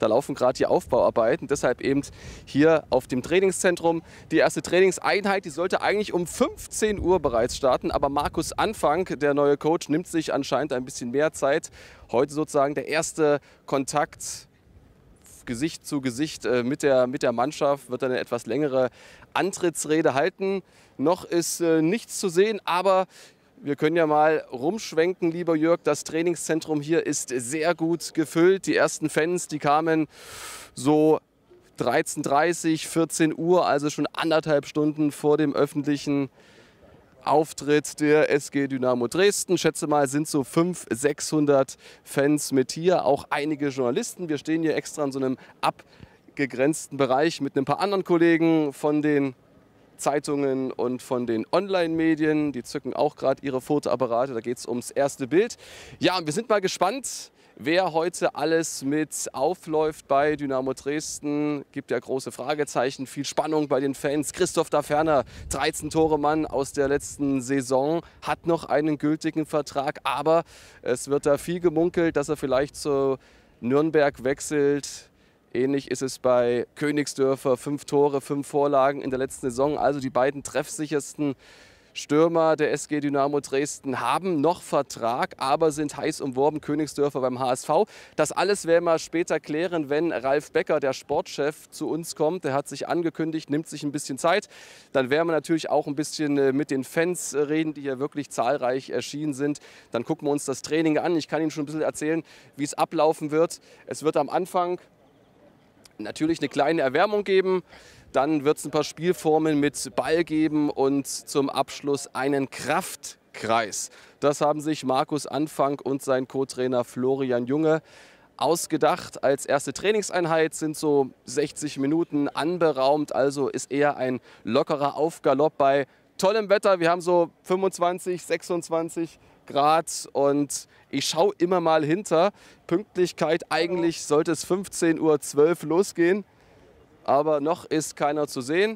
Da laufen gerade die Aufbauarbeiten. Deshalb eben hier auf dem Trainingszentrum. Die erste Trainingseinheit, die sollte eigentlich um 15 Uhr bereits starten. Aber Markus Anfang, der neue Coach, nimmt sich anscheinend ein bisschen mehr Zeit. Heute sozusagen der erste Kontakt Gesicht zu Gesicht mit der Mannschaft, wird eine etwas längere Antrittsrede halten. Noch ist nichts zu sehen, aber wir können ja mal rumschwenken, lieber Jörg. Das Trainingszentrum hier ist sehr gut gefüllt. Die ersten Fans, die kamen so 13:30, 14 Uhr, also schon 1,5 Stunden vor dem öffentlichen Auftritt der SG Dynamo Dresden. Schätze mal, sind so 500, 600 Fans mit hier, auch einige Journalisten. Wir stehen hier extra in so einem abgegrenzten Bereich mit ein paar anderen Kollegen von den Zeitungen und von den Online-Medien. Die zücken auch gerade ihre Fotoapparate. Da geht es ums erste Bild. Ja, und wir sind mal gespannt, wer heute alles mit aufläuft bei Dynamo Dresden. Gibt ja große Fragezeichen, viel Spannung bei den Fans. Christoph Daferner, 13-Tore-Mann aus der letzten Saison, hat noch einen gültigen Vertrag. Aber es wird da viel gemunkelt, dass er vielleicht zu Nürnberg wechselt. Ähnlich ist es bei Königsdörfer. 5 Tore, 5 Vorlagen in der letzten Saison. Also die beiden treffsichersten Stürmer der SG Dynamo Dresden haben noch Vertrag, aber sind heiß umworben. Königsdörfer beim HSV. Das alles werden wir später klären, wenn Ralf Becker, der Sportchef, zu uns kommt. Der hat sich angekündigt, nimmt sich ein bisschen Zeit. Dann werden wir natürlich auch ein bisschen mit den Fans reden, die hier wirklich zahlreich erschienen sind. Dann gucken wir uns das Training an. Ich kann Ihnen schon ein bisschen erzählen, wie es ablaufen wird. Es wird am Anfang natürlich eine kleine Erwärmung geben. Dann wird es ein paar Spielformen mit Ball geben und zum Abschluss einen Kraftkreis. Das haben sich Markus Anfang und sein Co-Trainer Florian Junge ausgedacht. Als erste Trainingseinheit sind so 60 Minuten anberaumt, also ist eher ein lockerer Aufgalopp bei tollem Wetter. Wir haben so 25, 26 Grad und ich schaue immer mal hinter. Pünktlichkeit, eigentlich sollte es 15:12 Uhr losgehen, aber noch ist keiner zu sehen.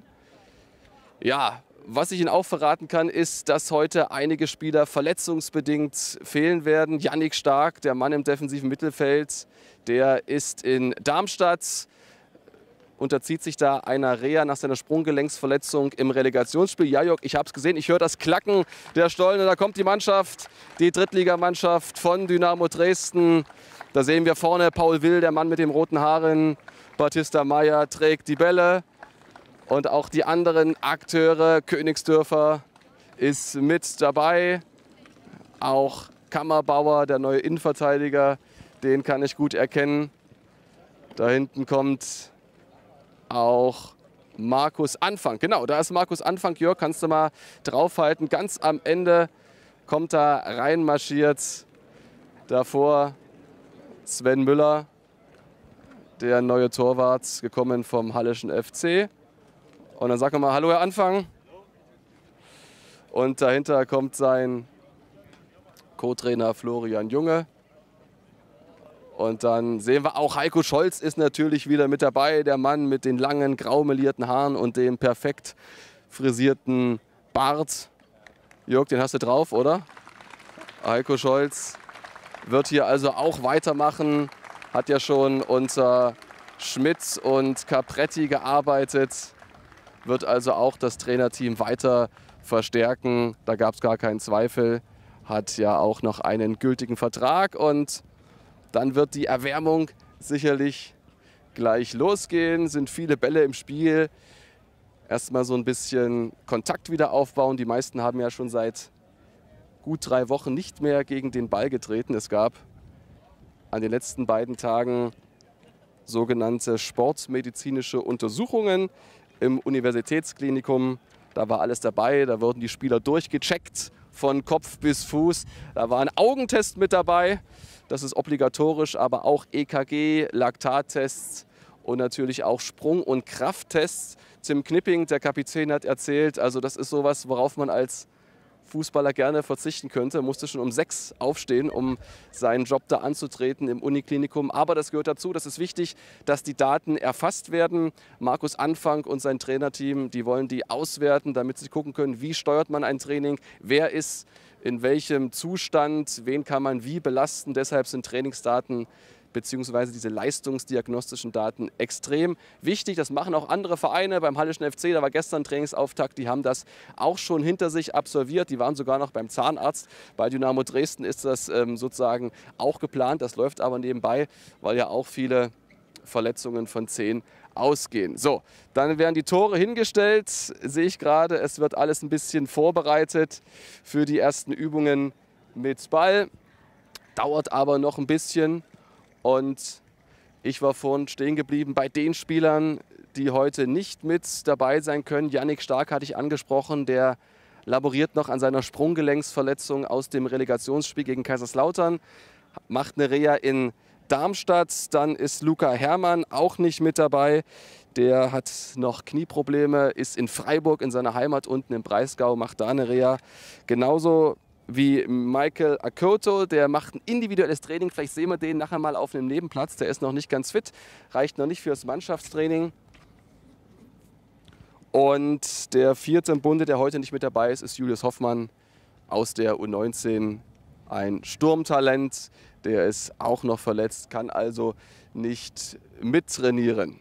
Ja, was ich Ihnen auch verraten kann, ist, dass heute einige Spieler verletzungsbedingt fehlen werden. Yannick Stark, der Mann im defensiven Mittelfeld, der ist in Darmstadt. Unterzieht sich da einer Reha nach seiner Sprunggelenksverletzung im Relegationsspiel. Ja, Jörg, ich habe es gesehen, ich höre das Klacken der Stollen. Da kommt die Mannschaft, die Drittligamannschaft von Dynamo Dresden. Da sehen wir vorne Paul Will, der Mann mit den roten Haaren. Batista Meyer trägt die Bälle. Und auch die anderen Akteure, Königsdörfer ist mit dabei. Auch Kammerbauer, der neue Innenverteidiger, den kann ich gut erkennen. Da hinten kommt auch Markus Anfang. Genau, da ist Markus Anfang. Jörg, kannst du mal draufhalten. Ganz am Ende kommt da reinmarschiert. Davor Sven Müller, der neue Torwart, gekommen vom Halleschen FC. Und dann sagen wir mal Hallo, Herr Anfang. Und dahinter kommt sein Co-Trainer Florian Junge. Und dann sehen wir auch, Heiko Scholz ist natürlich wieder mit dabei. Der Mann mit den langen, graumelierten Haaren und dem perfekt frisierten Bart. Jörg, den hast du drauf, oder? Heiko Scholz wird hier also auch weitermachen. Hat ja schon unter Schmidt und Capretti gearbeitet. Wird also auch das Trainerteam weiter verstärken. Da gab es gar keinen Zweifel. Hat ja auch noch einen gültigen Vertrag und dann wird die Erwärmung sicherlich gleich losgehen. Sind viele Bälle im Spiel. Erstmal so ein bisschen Kontakt wieder aufbauen. Die meisten haben ja schon seit gut 3 Wochen nicht mehr gegen den Ball getreten. Es gab an den letzten beiden Tagen sogenannte sportmedizinische Untersuchungen im Universitätsklinikum. Da war alles dabei. Da wurden die Spieler durchgecheckt von Kopf bis Fuß. Da war ein Augentest mit dabei. Das ist obligatorisch, aber auch EKG, Laktattests und natürlich auch Sprung- und Krafttests. Tim Knipping, der Kapitän, hat erzählt, also das ist sowas, worauf man als Fußballer gerne verzichten könnte. Er musste schon um 6 aufstehen, um seinen Job da anzutreten im Uniklinikum. Aber das gehört dazu, das ist wichtig, dass die Daten erfasst werden. Markus Anfang und sein Trainerteam, die wollen die auswerten, damit sie gucken können, wie steuert man ein Training, wer ist in welchem Zustand, wen kann man wie belasten. Deshalb sind Trainingsdaten beziehungsweise diese leistungsdiagnostischen Daten extrem wichtig. Das machen auch andere Vereine. Beim Halleschen FC, da war gestern Trainingsauftakt, die haben das auch schon hinter sich absolviert. Die waren sogar noch beim Zahnarzt. Bei Dynamo Dresden ist das sozusagen auch geplant. Das läuft aber nebenbei, weil ja auch viele Verletzungen von 10 ausgehen. So, dann werden die Tore hingestellt, sehe ich gerade. Es wird alles ein bisschen vorbereitet für die ersten Übungen mit Ball. Dauert aber noch ein bisschen. Und ich war vorhin stehen geblieben bei den Spielern, die heute nicht mit dabei sein können. Yannick Stark hatte ich angesprochen, der laboriert noch an seiner Sprunggelenksverletzung aus dem Relegationsspiel gegen Kaiserslautern, macht eine Reha in Darmstadt. Dann ist Luca Herrmann auch nicht mit dabei. Der hat noch Knieprobleme, ist in Freiburg in seiner Heimat unten im Breisgau, macht da eine Reha. Genauso wie Michael Akoto, der macht ein individuelles Training. Vielleicht sehen wir den nachher mal auf einem Nebenplatz. Der ist noch nicht ganz fit, reicht noch nicht fürs Mannschaftstraining. Und der vierte im Bunde, der heute nicht mit dabei ist, ist Julius Hoffmann aus der U19. Ein Sturmtalent, der ist auch noch verletzt, kann also nicht mittrainieren.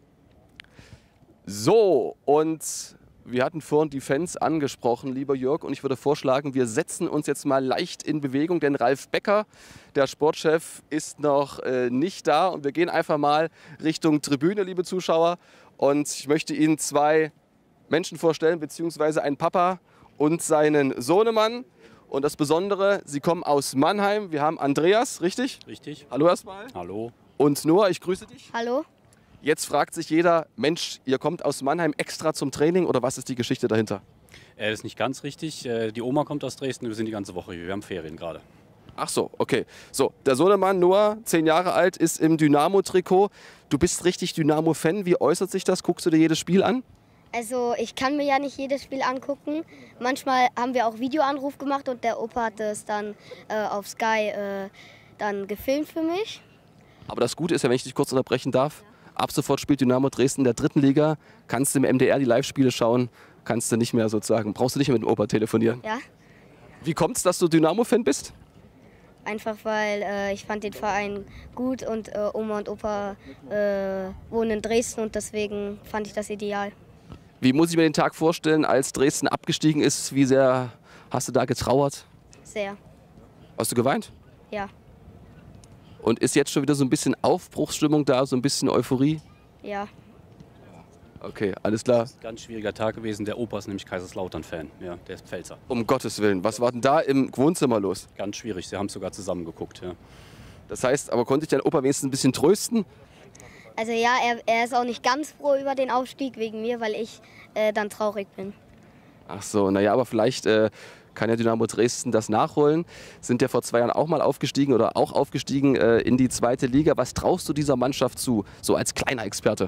So, und wir hatten vorhin die Fans angesprochen, lieber Jörg, und ich würde vorschlagen, wir setzen uns jetzt mal leicht in Bewegung, denn Ralf Becker, der Sportchef, ist noch nicht da und wir gehen einfach mal Richtung Tribüne, liebe Zuschauer, und ich möchte Ihnen 2 Menschen vorstellen, beziehungsweise einen Papa und seinen Sohnemann. Und das Besondere, sie kommen aus Mannheim. Wir haben Andreas, richtig? Richtig. Hallo erstmal. Hallo. Und Noah, ich grüße dich. Hallo. Jetzt fragt sich jeder, Mensch, ihr kommt aus Mannheim extra zum Training oder was ist die Geschichte dahinter? Das ist nicht ganz richtig. Die Oma kommt aus Dresden, wir sind die ganze Woche hier. Wir haben Ferien gerade. Ach so, okay. So, der Sohnemann Noah, 10 Jahre alt, ist im Dynamo-Trikot. Du bist richtig Dynamo-Fan. Wie äußert sich das? Guckst du dir jedes Spiel an? Also ich kann mir ja nicht jedes Spiel angucken. Manchmal haben wir auch Videoanruf gemacht und der Opa hat es dann auf Sky dann gefilmt für mich. Aber das Gute ist ja, wenn ich dich kurz unterbrechen darf, ab sofort spielt Dynamo Dresden in der 3. Liga. Kannst du im MDR die Live-Spiele schauen, kannst du nicht mehr sozusagen, brauchst du nicht mehr mit dem Opa telefonieren. Ja, Wie kommt es, dass du Dynamo-Fan bist? einfach weil ich fand den Verein gut und Oma und Opa wohnen in Dresden und deswegen fand ich das ideal. Wie muss ich mir den Tag vorstellen, als Dresden abgestiegen ist? Wie sehr hast du da getrauert? Sehr, Hast du geweint? ja, Und ist jetzt schon wieder so ein bisschen Aufbruchsstimmung da, so ein bisschen Euphorie? ja. Okay, alles klar. Ganz schwieriger Tag gewesen. Der Opa ist nämlich Kaiserslautern-Fan. Ja, der ist Pfälzer. Um Gottes Willen, was war denn da im Wohnzimmer los? Ganz schwierig. Sie haben sogar zusammen geguckt. Ja. Das heißt, aber konnte ich dein Opa wenigstens ein bisschen trösten? Also ja, er ist auch nicht ganz froh über den Aufstieg wegen mir, weil ich dann traurig bin. Ach so, naja, aber vielleicht kann ja Dynamo Dresden das nachholen. Sind ja vor 2 Jahren auch mal aufgestiegen oder auch aufgestiegen in die 2. Liga. Was traust du dieser Mannschaft zu, so als kleiner Experte?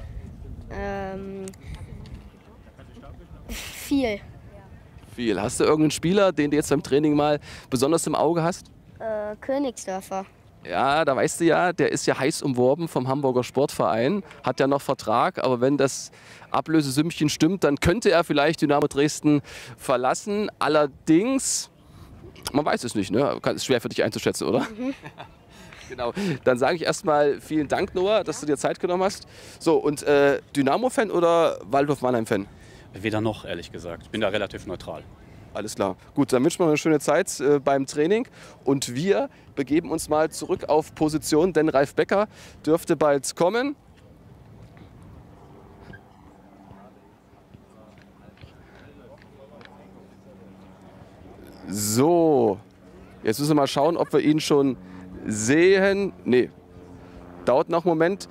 Viel. Viel. Hast du irgendeinen Spieler, den du jetzt beim Training mal besonders im Auge hast? Königsdörfer. Ja, da weißt du ja, der ist ja heiß umworben vom Hamburger Sportverein, hat ja noch Vertrag, aber wenn das Ablösesümmchen stimmt, dann könnte er vielleicht Dynamo Dresden verlassen. Allerdings, man weiß es nicht, ne? Ist schwer für dich einzuschätzen, oder? Mhm. Genau, dann sage ich erstmal vielen Dank, Noah, dass du dir Zeit genommen hast. So, und Dynamo-Fan oder Waldhof-Mannheim-Fan? Weder noch, ehrlich gesagt. Ich bin da relativ neutral. Alles klar. Gut, dann wünschen wir eine schöne Zeit beim Training. Und wir begeben uns mal zurück auf Position, denn Ralf Becker dürfte bald kommen. So, jetzt müssen wir mal schauen, ob wir ihn schon sehen. Nee, dauert noch einen Moment.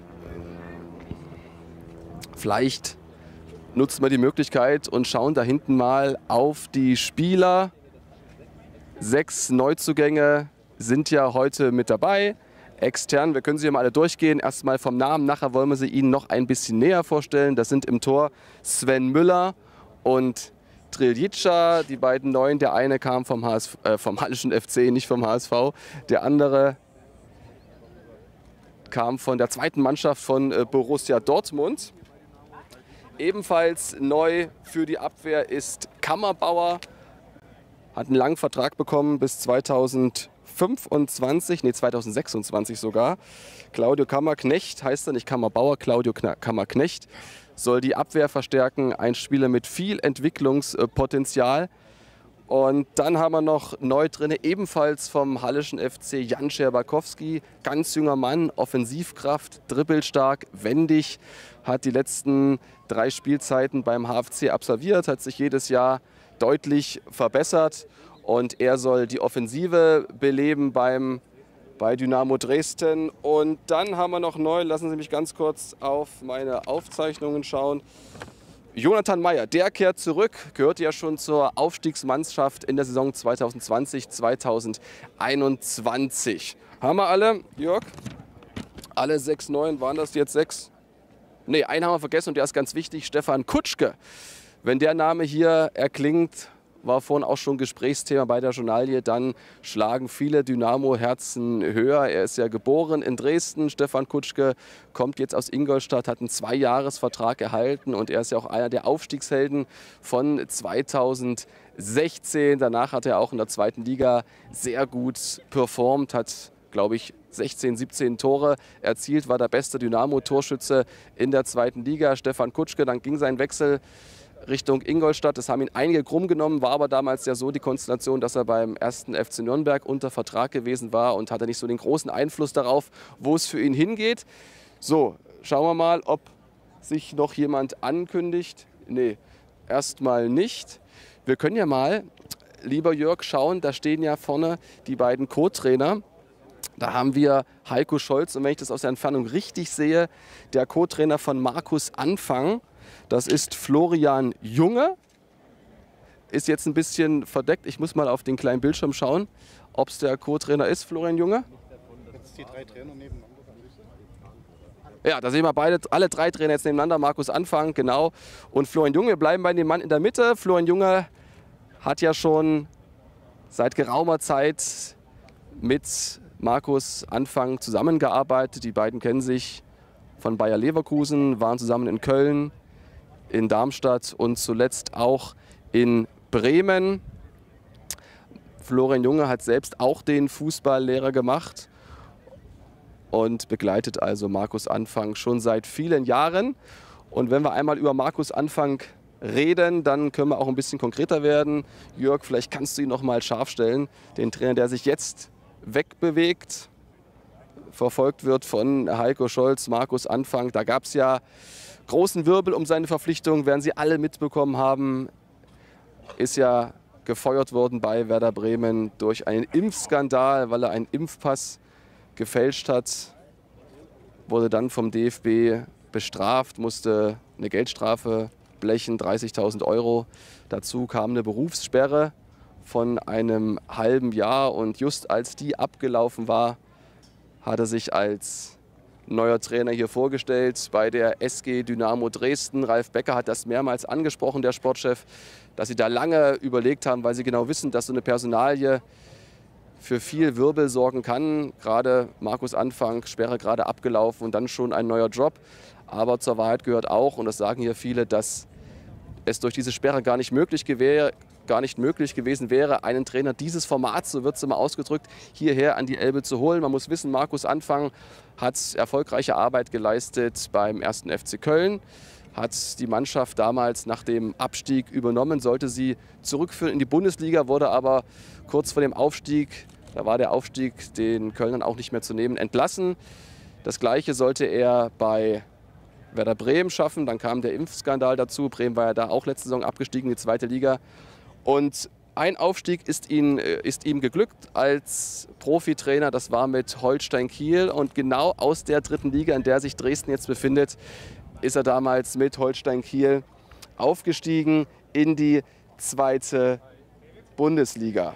Vielleicht nutzen wir die Möglichkeit und schauen da hinten mal auf die Spieler. 6 Neuzugänge sind ja heute mit dabei. Extern, wir können sie mal alle durchgehen. Erstmal vom Namen, nachher wollen wir sie Ihnen noch ein bisschen näher vorstellen. Das sind im Tor Sven Müller und Triljica, die beiden Neuen. Der eine kam vom Halleschen FC, nicht vom HSV. Der andere kam von der 2. Mannschaft von Borussia Dortmund. Ebenfalls neu für die Abwehr ist Kammerbauer. Hat einen langen Vertrag bekommen bis 2025. 2025, nee 2026 sogar. Claudio Kammerknecht heißt er, nicht Kammerbauer, Claudio Kammerknecht soll die Abwehr verstärken. Ein Spieler mit viel Entwicklungspotenzial. Und dann haben wir noch neu drin, ebenfalls vom Hallischen FC, Jan Scherbakowski. Ganz junger Mann, Offensivkraft, dribbelstark, wendig. Hat die letzten 3 Spielzeiten beim HFC absolviert, hat sich jedes Jahr deutlich verbessert. Und er soll die Offensive beleben bei Dynamo Dresden. Und dann haben wir noch neu, lassen Sie mich ganz kurz auf meine Aufzeichnungen schauen. Jonathan Meyer, der kehrt zurück, gehört ja schon zur Aufstiegsmannschaft in der Saison 2020, 2021. Haben wir alle, Jörg? Alle 6 Neuen, waren das jetzt 6? Ne, einen haben wir vergessen und der ist ganz wichtig, Stefan Kutschke. Wenn der Name hier erklingt, war vorhin auch schon Gesprächsthema bei der Journalie, dann schlagen viele Dynamo-Herzen höher. Er ist ja geboren in Dresden, Stefan Kutschke, kommt jetzt aus Ingolstadt, hat einen 2-Jahres-Vertrag erhalten und er ist ja auch einer der Aufstiegshelden von 2016. Danach hat er auch in der 2. Liga sehr gut performt, hat, glaube ich, 16, 17 Tore erzielt, war der beste Dynamo-Torschütze in der 2. Liga. Stefan Kutschke, dann ging sein Wechsel Richtung Ingolstadt. Das haben ihn einige krumm genommen, war aber damals ja so die Konstellation, dass er beim 1. FC Nürnberg unter Vertrag gewesen war und hatte nicht so den großen Einfluss darauf, wo es für ihn hingeht. So, schauen wir mal, ob sich noch jemand ankündigt. Nee, erstmal nicht. Wir können ja mal, lieber Jörg, schauen, da stehen ja vorne die beiden Co-Trainer. Da haben wir Heiko Scholz und wenn ich das aus der Entfernung richtig sehe, der Co-Trainer von Markus Anfang. Das ist Florian Junge, ist jetzt ein bisschen verdeckt. Ich muss mal auf den kleinen Bildschirm schauen, ob es der Co-Trainer ist, Florian Junge. Jetzt die 3 Trainer nebeneinander. Ja, da sehen wir alle 3 Trainer jetzt nebeneinander. Markus Anfang, genau. Und Florian Junge, wir bleiben bei dem Mann in der Mitte. Florian Junge hat ja schon seit geraumer Zeit mit Markus Anfang zusammengearbeitet. Die beiden kennen sich von Bayer Leverkusen, waren zusammen in Köln, in Darmstadt und zuletzt auch in Bremen. Florian Junge hat selbst auch den Fußballlehrer gemacht und begleitet also Markus Anfang schon seit vielen Jahren. Und wenn wir einmal über Markus Anfang reden, dann können wir auch ein bisschen konkreter werden. Jörg, vielleicht kannst du ihn noch mal scharf stellen, den Trainer, der sich jetzt wegbewegt, verfolgt wird von Heiko Scholz, Markus Anfang. Da gab es ja großen Wirbel um seine Verpflichtung, werden Sie alle mitbekommen haben, ist ja gefeuert worden bei Werder Bremen durch einen Impfskandal, weil er einen Impfpass gefälscht hat, wurde dann vom DFB bestraft, musste eine Geldstrafe blechen, 30.000 €. Dazu kam eine Berufssperre von einem halben Jahr und just als die abgelaufen war, hat er sich als neuer Trainer hier vorgestellt bei der SG Dynamo Dresden. Ralf Becker hat das mehrmals angesprochen, der Sportchef, dass sie da lange überlegt haben, weil sie genau wissen, dass so eine Personalie für viel Wirbel sorgen kann. Gerade Markus Anfang, Sperre gerade abgelaufen und dann schon ein neuer Job. Aber zur Wahrheit gehört auch, und das sagen hier viele, dass es durch diese Sperre gar nicht möglich gewesen wäre, einen Trainer dieses Formats, so wird es immer ausgedrückt, hierher an die Elbe zu holen. Man muss wissen, Markus Anfang hat erfolgreiche Arbeit geleistet beim 1. FC Köln, hat die Mannschaft damals nach dem Abstieg übernommen, sollte sie zurückführen in die Bundesliga, wurde aber kurz vor dem Aufstieg, da war der Aufstieg den Kölnern auch nicht mehr zu nehmen, entlassen. Das Gleiche sollte er bei Werder Bremen schaffen, dann kam der Impfskandal dazu. Bremen war ja da auch letzte Saison abgestiegen in die 2. Liga. Und ein Aufstieg ist ihm geglückt als Profitrainer, das war mit Holstein Kiel. Und genau aus der 3. Liga, in der sich Dresden jetzt befindet, ist er damals mit Holstein Kiel aufgestiegen in die 2. Bundesliga.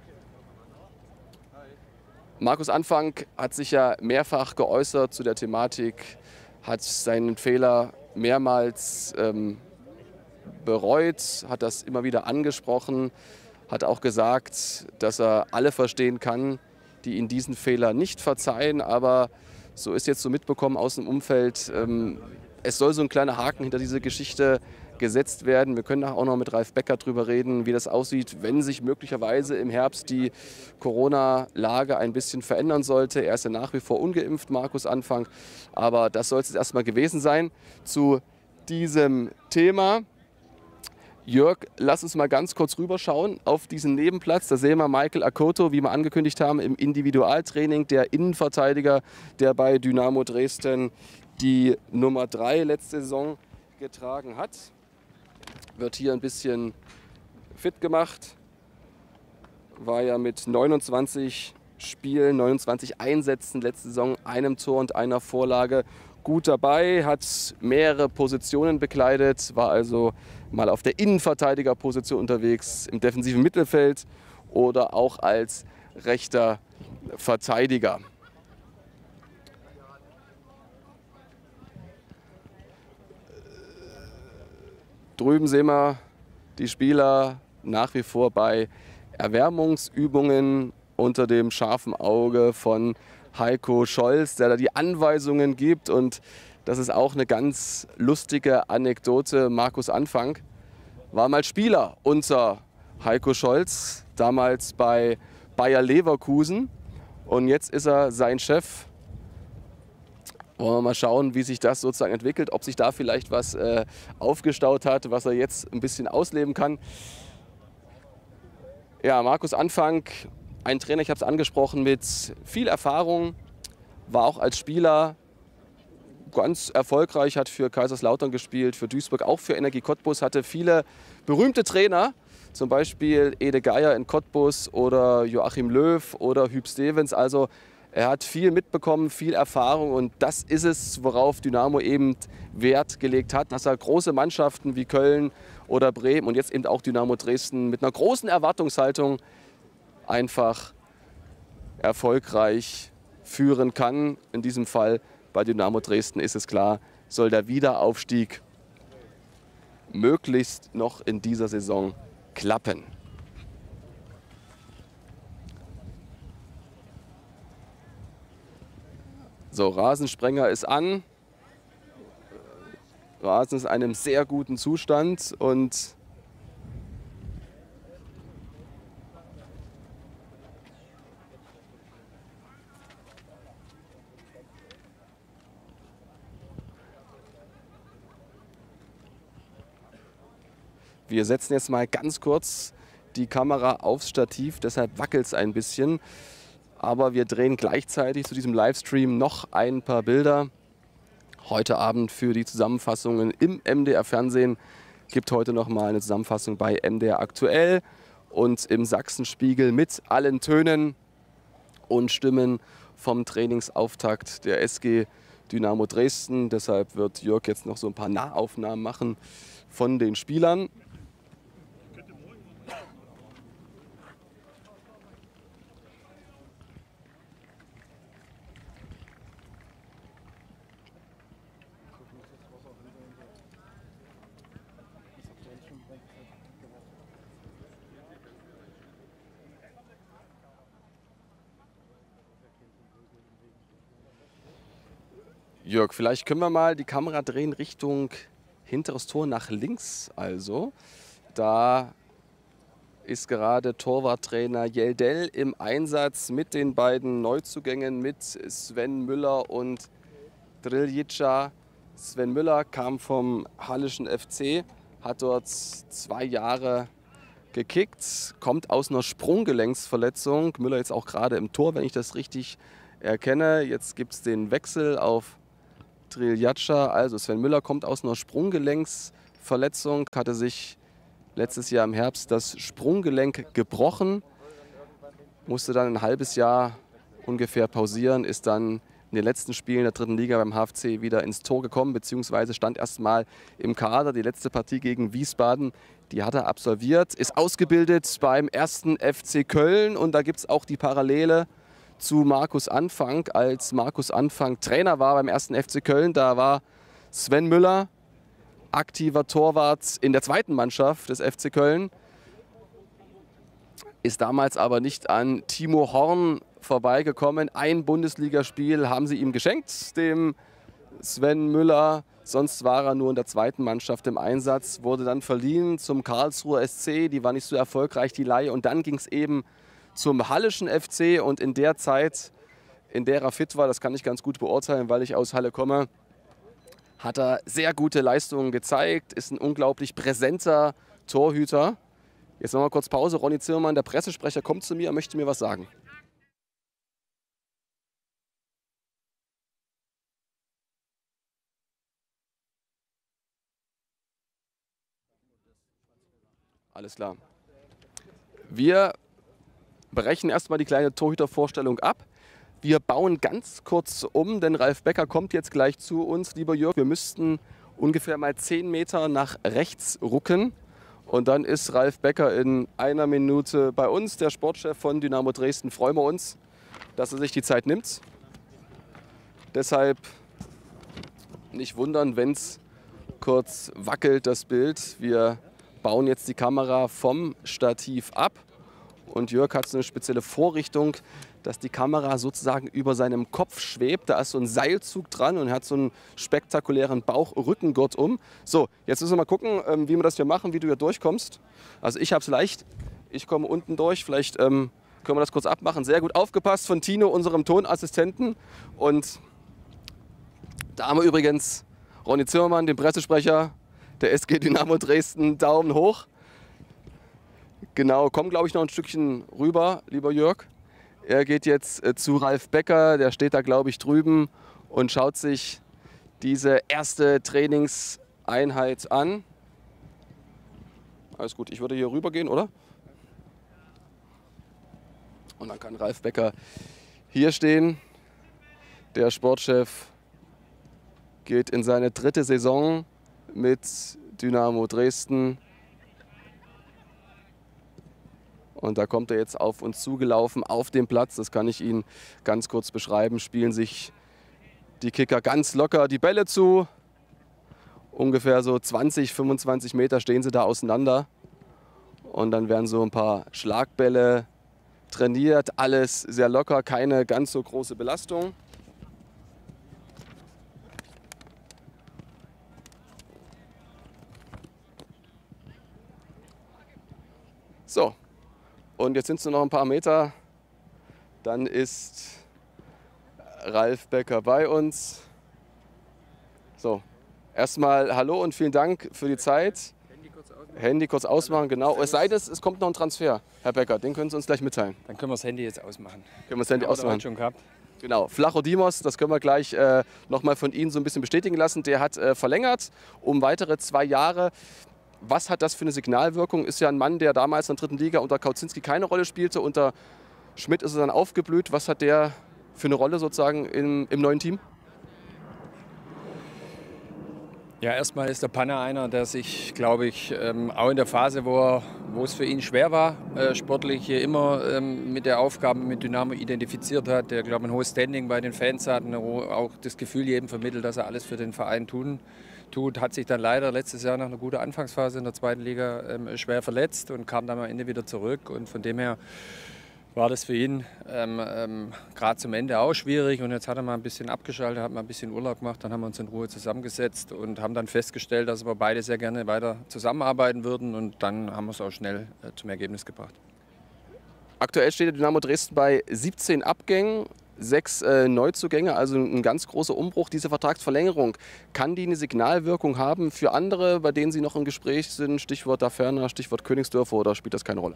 Markus Anfang hat sich ja mehrfach geäußert zu der Thematik, hat seinen Fehler mehrmals bereut, hat das immer wieder angesprochen, hat auch gesagt, dass er alle verstehen kann, die ihn diesen Fehler nicht verzeihen. Aber so ist jetzt so mitbekommen aus dem Umfeld, es soll so ein kleiner Haken hinter diese Geschichte gesetzt werden. Wir können auch noch mit Ralf Becker drüber reden, wie das aussieht, wenn sich möglicherweise im Herbst die Corona-Lage ein bisschen verändern sollte. Er ist ja nach wie vor ungeimpft, Markus Anfang. Aber das soll es jetzt erstmal gewesen sein zu diesem Thema. Jörg, lass uns mal ganz kurz rüberschauen auf diesen Nebenplatz. Da sehen wir Michael Akoto, wie wir angekündigt haben, im Individualtraining, der Innenverteidiger, der bei Dynamo Dresden die Nummer 3 letzte Saison getragen hat. Wird hier ein bisschen fit gemacht. War ja mit 29 Spielen, 29 Einsätzen letzte Saison, einem Tor und einer Vorlage gut dabei, hat mehrere Positionen bekleidet, war also mal auf der Innenverteidigerposition unterwegs, im defensiven Mittelfeld oder auch als rechter Verteidiger. Drüben sehen wir die Spieler nach wie vor bei Erwärmungsübungen unter dem scharfen Auge von Heiko Scholz, der da die Anweisungen gibt. Und das ist auch eine ganz lustige Anekdote. Markus Anfang war mal Spieler unter Heiko Scholz, damals bei Bayer Leverkusen. Und jetzt ist er sein Chef. Wollen wir mal schauen, wie sich das sozusagen entwickelt, ob sich da vielleicht was aufgestaut hat, was er jetzt ein bisschen ausleben kann. Ja, Markus Anfang, ein Trainer, ich habe es angesprochen, mit viel Erfahrung, war auch als Spieler ganz erfolgreich, hat für Kaiserslautern gespielt, für Duisburg, auch für Energie Cottbus, hatte viele berühmte Trainer, zum Beispiel Ede Geier in Cottbus oder Joachim Löw oder Huub Stevens. Also er hat viel mitbekommen, viel Erfahrung und das ist es, worauf Dynamo eben Wert gelegt hat, dass er große Mannschaften wie Köln oder Bremen und jetzt eben auch Dynamo Dresden mit einer großen Erwartungshaltung einfach erfolgreich führen kann. In diesem Fall bei Dynamo Dresden ist es klar, soll der Wiederaufstieg möglichst noch in dieser Saison klappen. So, Rasensprenger ist an. Rasen ist in einem sehr guten Zustand und wir setzen jetzt mal ganz kurz die Kamera aufs Stativ, deshalb wackelt es ein bisschen. Aber wir drehen gleichzeitig zu diesem Livestream noch ein paar Bilder. Heute Abend für die Zusammenfassungen im MDR Fernsehen gibt heute noch mal eine Zusammenfassung bei MDR Aktuell und im Sachsenspiegel mit allen Tönen und Stimmen vom Trainingsauftakt der SG Dynamo Dresden. Deshalb wird Jörg jetzt noch so ein paar Nahaufnahmen machen von den Spielern. Jörg, vielleicht können wir mal die Kamera drehen Richtung hinteres Tor nach links. Also, da ist gerade Torwarttrainer Jeldel im Einsatz mit den beiden Neuzugängen, mit Sven Müller und Driljica. Sven Müller kam vom Halleschen FC, hat dort 2 Jahre gekickt, kommt aus einer Sprunggelenksverletzung. Müller jetzt auch gerade im Tor, wenn ich das richtig erkenne. Jetzt gibt es den Wechsel auf Driljaca. Also Sven Müller kommt aus einer Sprunggelenksverletzung, hatte sich letztes Jahr im Herbst das Sprunggelenk gebrochen, musste dann ein halbes Jahr ungefähr pausieren, ist dann in den letzten Spielen der 3. Liga beim HFC wieder ins Tor gekommen, beziehungsweise stand erst mal im Kader. Die letzte Partie gegen Wiesbaden, die hat er absolviert, ist ausgebildet beim 1. FC Köln und da gibt es auch die Parallele zu Markus Anfang. Als Markus Anfang Trainer war beim 1. FC Köln, da war Sven Müller aktiver Torwart in der 2. Mannschaft des FC Köln, ist damals aber nicht an Timo Horn vorbeigekommen. Ein Bundesligaspiel haben sie ihm geschenkt, dem Sven Müller, sonst war er nur in der zweiten Mannschaft im Einsatz, wurde dann verliehen zum Karlsruher SC, die war nicht so erfolgreich, die Leihe. Und dann ging es eben zum Halleschen FC und in der Zeit, in der er fit war, das kann ich ganz gut beurteilen, weil ich aus Halle komme, hat er sehr gute Leistungen gezeigt, ist ein unglaublich präsenter Torhüter. Jetzt machen wir kurz Pause. Ronny Zimmermann, der Pressesprecher, kommt zu mir und möchte mir was sagen. Alles klar. Wir brechen erstmal die kleine Torhütervorstellung ab. Wir bauen ganz kurz um, denn Ralf Becker kommt jetzt gleich zu uns. Lieber Jörg, wir müssten ungefähr mal 10 Meter nach rechts rucken. Und dann ist Ralf Becker in einer Minute bei uns, der Sportchef von Dynamo Dresden. Freuen wir uns, dass er sich die Zeit nimmt. Deshalb nicht wundern, wenn es kurz wackelt, das Bild. Wir bauen jetzt die Kamera vom Stativ ab. Und Jörg hat so eine spezielle Vorrichtung, dass die Kamera sozusagen über seinem Kopf schwebt. Da ist so ein Seilzug dran und hat so einen spektakulären Bauchrückengurt um. So, jetzt müssen wir mal gucken, wie wir das hier machen, wie du hier durchkommst. Also ich habe es leicht. Ich komme unten durch. Vielleicht können wir das kurz abmachen. Sehr gut aufgepasst von Tino, unserem Tonassistenten. Und da haben wir übrigens Ronny Zimmermann, den Pressesprecher der SG Dynamo Dresden. Daumen hoch. Genau, komm glaube ich noch ein Stückchen rüber, lieber Jörg. Er geht jetzt zu Ralf Becker, der steht da glaube ich drüben und schaut sich diese erste Trainingseinheit an. Alles gut, ich würde hier rüber gehen, oder? Und dann kann Ralf Becker hier stehen. Der Sportchef geht in seine 3. Saison mit Dynamo Dresden. Und da kommt er jetzt auf uns zugelaufen, auf dem Platz, das kann ich Ihnen ganz kurz beschreiben, spielen sich die Kicker ganz locker die Bälle zu. Ungefähr so 20, 25 Meter stehen sie da auseinander. Und dann werden so ein paar Schlagbälle trainiert, alles sehr locker, keine ganz so große Belastung. So. Und jetzt sind es nur noch ein paar Meter, dann ist Ralf Becker bei uns. So, erstmal hallo und vielen Dank für die Zeit. Handy kurz ausmachen, genau. Es sei denn, es kommt noch ein Transfer, Herr Becker, den können Sie uns gleich mitteilen. Dann können wir das Handy jetzt ausmachen. Können wir das Handy ausmachen? Schon gehabt. Genau, Flachodimos, das können wir gleich nochmal von Ihnen so ein bisschen bestätigen lassen. Der hat verlängert um weitere 2 Jahre. Was hat das für eine Signalwirkung? Ist ja ein Mann, der damals in der 3. Liga unter Kauzinski keine Rolle spielte. Unter Schmidt ist er dann aufgeblüht. Was hat der für eine Rolle sozusagen im neuen Team? Ja, erstmal ist der Panner einer, der sich, glaube ich, auch in der Phase, wo es für ihn schwer war, sportlich immer mit der Aufgabe mit Dynamo identifiziert hat, der, glaube ich, ein hohes Standing bei den Fans hat und auch das Gefühl jedem vermittelt, dass er alles für den Verein tut, hat sich dann leider letztes Jahr nach einer guten Anfangsphase in der 2. Liga schwer verletzt und kam dann am Ende wieder zurück. Und von dem her war das für ihn gerade zum Ende auch schwierig. Und jetzt hat er mal ein bisschen abgeschaltet, hat mal ein bisschen Urlaub gemacht. Dann haben wir uns in Ruhe zusammengesetzt und haben dann festgestellt, dass wir beide sehr gerne weiter zusammenarbeiten würden. Und dann haben wir es auch schnell zum Ergebnis gebracht. Aktuell steht der Dynamo Dresden bei 17 Abgängen. 6 Neuzugänge, also ein ganz großer Umbruch. Diese Vertragsverlängerung, kann die eine Signalwirkung haben für andere, bei denen Sie noch im Gespräch sind? Stichwort Daferner, Stichwort Königsdörfer, oder spielt das keine Rolle?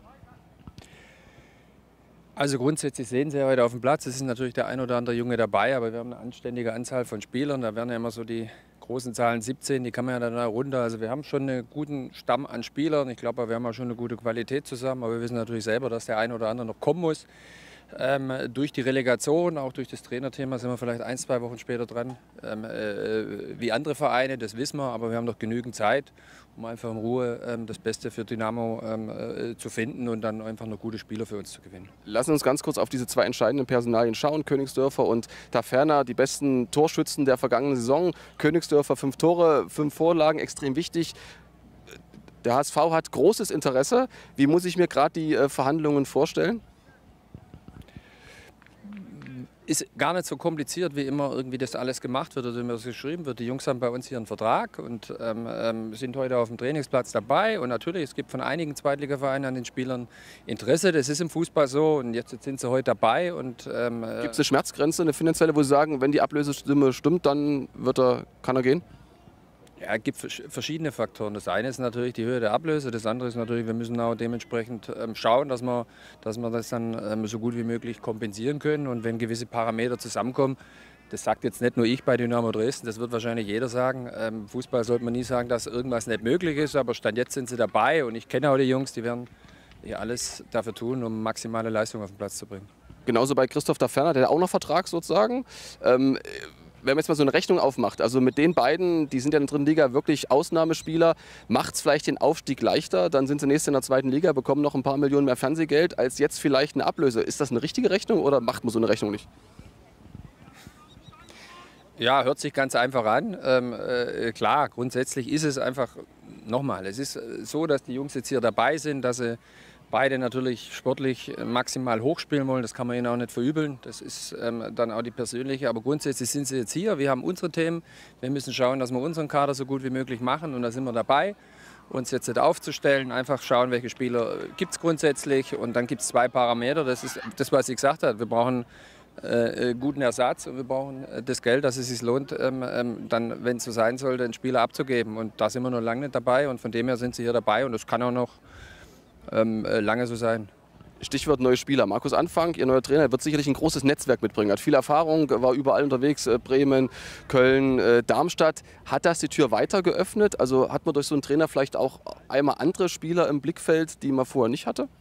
Also grundsätzlich sehen Sie ja heute auf dem Platz, es ist natürlich der ein oder andere Junge dabei, aber wir haben eine anständige Anzahl von Spielern. Da werden ja immer so die großen Zahlen 17, die kann man ja dann runter. Also wir haben schon einen guten Stamm an Spielern. Ich glaube, wir haben auch schon eine gute Qualität zusammen, aber wir wissen natürlich selber, dass der ein oder andere noch kommen muss. Durch die Relegation, auch durch das Trainerthema sind wir vielleicht 1, 2 Wochen später dran, wie andere Vereine, das wissen wir, aber wir haben noch genügend Zeit, um einfach in Ruhe das Beste für Dynamo zu finden und dann einfach noch gute Spieler für uns zu gewinnen. Lassen Sie uns ganz kurz auf diese 2 entscheidenden Personalien schauen. Königsdörfer und Daferner, die besten Torschützen der vergangenen Saison. Königsdörfer 5 Tore, 5 Vorlagen, extrem wichtig. Der HSV hat großes Interesse. Wie muss ich mir gerade die Verhandlungen vorstellen? ist gar nicht so kompliziert, wie immer irgendwie das alles gemacht wird oder wie das geschrieben wird. Die Jungs haben bei uns hier einen Vertrag und sind heute auf dem Trainingsplatz dabei. Und natürlich, es gibt von einigen Zweitligavereinen an den Spielern Interesse. Das ist im Fußball so und jetzt sind sie heute dabei. Gibt es eine Schmerzgrenze, eine finanzielle, wo Sie sagen, wenn die Ablösesumme stimmt, dann kann er gehen? Ja, es gibt verschiedene Faktoren. Das eine ist natürlich die Höhe der Ablöse, das andere ist natürlich, wir müssen auch dementsprechend schauen, dass wir das dann so gut wie möglich kompensieren können. Und wenn gewisse Parameter zusammenkommen, das sagt jetzt nicht nur ich bei Dynamo Dresden, das wird wahrscheinlich jeder sagen. Fußball sollte man nie sagen, dass irgendwas nicht möglich ist, aber Stand jetzt sind sie dabei und ich kenne auch die Jungs, die werden ja alles dafür tun, um maximale Leistung auf den Platz zu bringen. Genauso bei Christoph Daferner, der hat auch noch Vertrag sozusagen. Wenn man jetzt mal so eine Rechnung aufmacht, also mit den beiden, die sind ja in der dritten Liga wirklich Ausnahmespieler, macht es vielleicht den Aufstieg leichter, dann sind sie nächstes Jahr in der zweiten Liga, bekommen noch ein paar Millionen mehr Fernsehgeld als jetzt vielleicht eine Ablöse. Ist das eine richtige Rechnung oder macht man so eine Rechnung nicht? Ja, hört sich ganz einfach an. Klar, grundsätzlich ist es einfach, nochmal, es ist so, dass die Jungs jetzt hier dabei sind, dass sie beide natürlich sportlich maximal hochspielen wollen. Das kann man ihnen auch nicht verübeln. Das ist dann auch die persönliche. Aber grundsätzlich sind sie jetzt hier. Wir haben unsere Themen. Wir müssen schauen, dass wir unseren Kader so gut wie möglich machen. Und da sind wir dabei, uns jetzt nicht aufzustellen. Einfach schauen, welche Spieler gibt es grundsätzlich. Und dann gibt es zwei Parameter. Das ist das, was ich gesagt habe. Wir brauchen guten Ersatz und wir brauchen das Geld, dass es sich lohnt, dann, wenn es so sein soll, den Spieler abzugeben. Und da sind wir noch lange nicht dabei. Und von dem her sind sie hier dabei. Und das kann auch noch lange so sein. Stichwort neue Spieler. Markus Anfang, Ihr neuer Trainer, wird sicherlich ein großes Netzwerk mitbringen. Hat viel Erfahrung, war überall unterwegs, Bremen, Köln, Darmstadt. Hat das die Tür weiter geöffnet? Also hat man durch so einen Trainer vielleicht auch einmal andere Spieler im Blickfeld, die man vorher nicht hatte?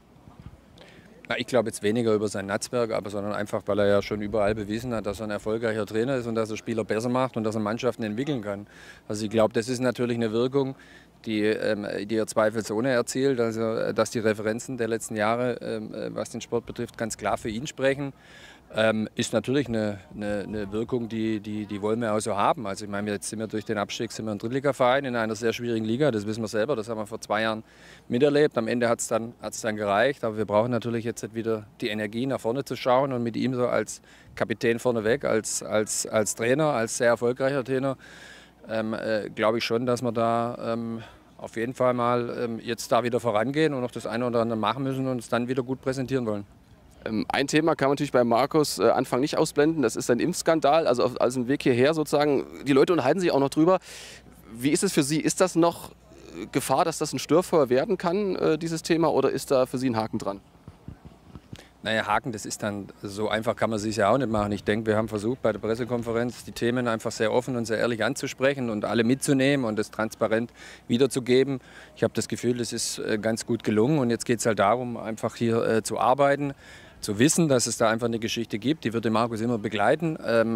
Na, ich glaube jetzt weniger über sein Netzwerk, sondern einfach, weil er ja schon überall bewiesen hat, dass er ein erfolgreicher Trainer ist und dass er Spieler besser macht und dass er Mannschaften entwickeln kann. Also ich glaube, das ist natürlich eine Wirkung, die er zweifelsohne erzielt, also dass die Referenzen der letzten Jahre, was den Sport betrifft, ganz klar für ihn sprechen. Ist natürlich eine Wirkung, die wollen wir auch so haben. Also ich meine, jetzt sind wir durch den Abstieg ein Drittligaverein in einer sehr schwierigen Liga, das wissen wir selber, das haben wir vor 2 Jahren miterlebt. Am Ende hat es dann gereicht, aber wir brauchen natürlich jetzt wieder die Energie, nach vorne zu schauen und mit ihm so als Kapitän vorneweg, als Trainer, als sehr erfolgreicher Trainer, glaube ich schon, dass wir da auf jeden Fall mal jetzt da wieder vorangehen und noch das eine oder andere machen müssen und uns dann wieder gut präsentieren wollen. Ein Thema kann man natürlich bei Markus Anfang nicht ausblenden, das ist sein Impfskandal, also auf dem Weg hierher sozusagen. Die Leute unterhalten sich auch noch drüber. Wie ist es für Sie? Ist das noch Gefahr, dass das ein Störfeuer werden kann, dieses Thema, oder ist da für Sie ein Haken dran? Naja, Haken, das ist dann, so einfach kann man es sich ja auch nicht machen. Ich denke, wir haben versucht bei der Pressekonferenz die Themen einfach sehr offen und sehr ehrlich anzusprechen und alle mitzunehmen und das transparent wiederzugeben. Ich habe das Gefühl, das ist ganz gut gelungen und jetzt geht es halt darum, einfach hier zu arbeiten, zu wissen, dass es da einfach eine Geschichte gibt, die wird den Markus immer begleiten,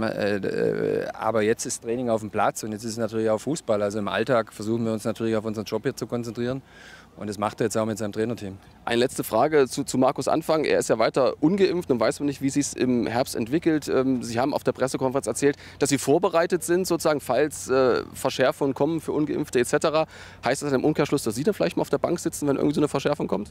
aber jetzt ist Training auf dem Platz und jetzt ist es natürlich auch Fußball. Also im Alltag versuchen wir uns natürlich auf unseren Job hier zu konzentrieren und das macht er jetzt auch mit seinem Trainerteam. Eine letzte Frage zu Markus Anfang. Er ist ja weiter ungeimpft und weiß man nicht, wie sich es im Herbst entwickelt. Sie haben auf der Pressekonferenz erzählt, dass Sie vorbereitet sind, sozusagen, falls Verschärfungen kommen für Ungeimpfte etc. Heißt das im Umkehrschluss, dass Sie dann vielleicht mal auf der Bank sitzen, wenn irgendwie so eine Verschärfung kommt?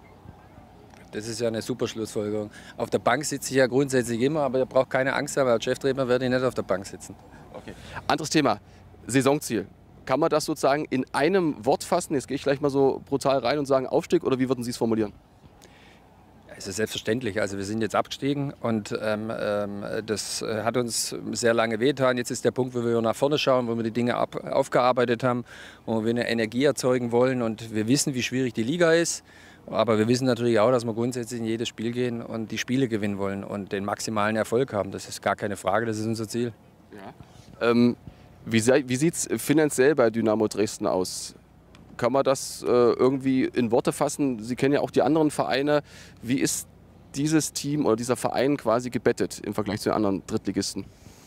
Das ist ja eine super Schlussfolgerung. Auf der Bank sitze ich ja grundsätzlich immer, aber ihr braucht keine Angst haben, als Cheftrainer werde ich nicht auf der Bank sitzen. Okay. Anderes Thema, Saisonziel. Kann man das sozusagen in einem Wort fassen? Jetzt gehe ich gleich mal so brutal rein und sagen Aufstieg, oder wie würden Sie es formulieren? Es ist selbstverständlich. Also wir sind jetzt abgestiegen und das hat uns sehr lange wehgetan. Jetzt ist der Punkt, wo wir nach vorne schauen, wo wir die Dinge aufgearbeitet haben, wo wir eine Energie erzeugen wollen und wir wissen, wie schwierig die Liga ist. Aber wir wissen natürlich auch, dass wir grundsätzlich in jedes Spiel gehen und die Spiele gewinnen wollen und den maximalen Erfolg haben. Das ist gar keine Frage, das ist unser Ziel. Ja. Wie sieht es finanziell bei Dynamo Dresden aus? Kann man das irgendwie in Worte fassen? Sie kennen ja auch die anderen Vereine. Wie ist dieses Team oder dieser Verein quasi gebettet im Vergleich zu den anderen Drittligisten?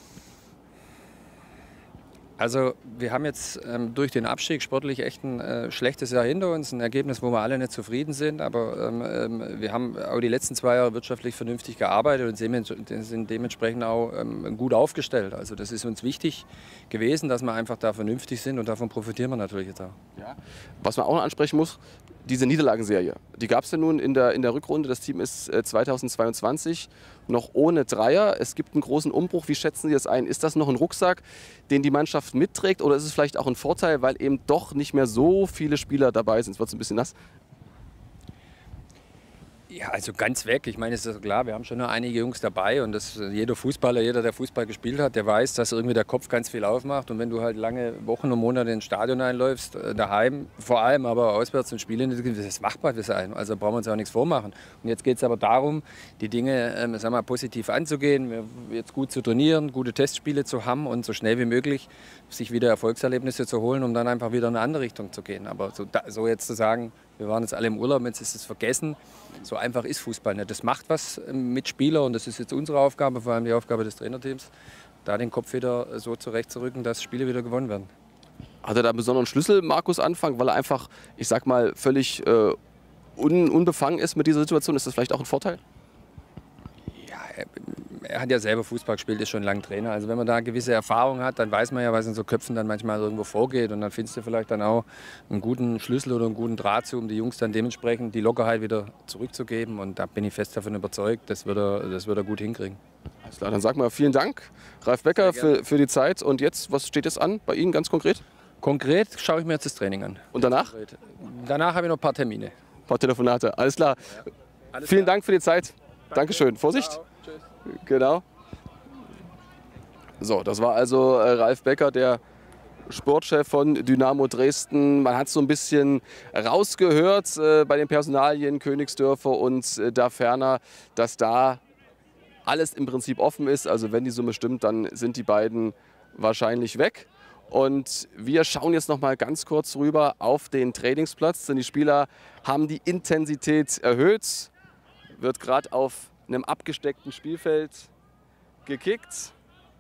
Also wir haben jetzt durch den Abstieg sportlich echt ein schlechtes Jahr hinter uns, ein Ergebnis, wo wir alle nicht zufrieden sind, aber wir haben auch die letzten 2 Jahre wirtschaftlich vernünftig gearbeitet und sind dementsprechend auch gut aufgestellt. Also das ist uns wichtig gewesen, dass wir einfach da vernünftig sind und davon profitieren wir natürlich jetzt auch. Ja. Was man auch noch ansprechen muss, diese Niederlagenserie, die gab es ja nun in der Rückrunde. Das Team ist 2022 noch ohne Dreier. Es gibt einen großen Umbruch. Wie schätzen Sie das ein? Ist das noch ein Rucksack, den die Mannschaft mitträgt? Oder ist es vielleicht auch ein Vorteil, weil eben doch nicht mehr so viele Spieler dabei sind? Es wird ein bisschen nass. Ja, also ganz weg. Ich meine, es ist klar, wir haben schon noch einige Jungs dabei und jeder Fußballer, jeder, der Fußball gespielt hat, der weiß, dass irgendwie der Kopf ganz viel aufmacht. Und wenn du halt lange Wochen und Monate ins Stadion einläufst, daheim vor allem, aber auswärts in Spielen, das macht man das einem. Also brauchen wir uns auch nichts vormachen. Und jetzt geht es aber darum, die Dinge sagen wir mal, positiv anzugehen, jetzt gut zu trainieren, gute Testspiele zu haben und so schnell wie möglich sich wieder Erfolgserlebnisse zu holen, um dann einfach wieder in eine andere Richtung zu gehen. Aber so jetzt zu sagen, wir waren jetzt alle im Urlaub, jetzt ist es vergessen. So einfach ist Fußball nicht. Das macht was mit Spielern und das ist jetzt unsere Aufgabe, vor allem die Aufgabe des Trainerteams, da den Kopf wieder so zurechtzurücken, dass Spiele wieder gewonnen werden. Hat er da einen besonderen Schlüssel, Markus Anfang, weil er einfach, ich sag mal, völlig unbefangen ist mit dieser Situation? Ist das vielleicht auch ein Vorteil? Ja, er hat ja selber Fußball gespielt, ist schon lange Trainer. Also wenn man da eine gewisse Erfahrung hat, dann weiß man ja, was in so Köpfen dann manchmal irgendwo vorgeht. Und dann findest du vielleicht dann auch einen guten Schlüssel oder einen guten Draht zu, um die Jungs dann dementsprechend die Lockerheit wieder zurückzugeben. Und da bin ich fest davon überzeugt, das wird er gut hinkriegen. Alles klar, dann sag mal vielen Dank, Ralf Becker, für die Zeit. Und jetzt, was steht jetzt an bei Ihnen ganz konkret? Konkret schaue ich mir jetzt das Training an. Und danach? Danach habe ich noch ein paar Termine. Ein paar Telefonate. Alles klar. Alles Vielen klar. Dank für die Zeit. Dankeschön. Vorsicht. Ciao. Tschüss. Genau. So, das war also Ralf Becker, der Sportchef von Dynamo Dresden. Man hat so ein bisschen rausgehört bei den Personalien Königsdörfer und da ferner, dass da alles im Prinzip offen ist. Also wenn die Summe stimmt, dann sind die beiden wahrscheinlich weg. Und wir schauen jetzt noch mal ganz kurz rüber auf den Trainingsplatz, denn die Spieler haben die Intensität erhöht. Wird gerade auf einem abgesteckten Spielfeld gekickt.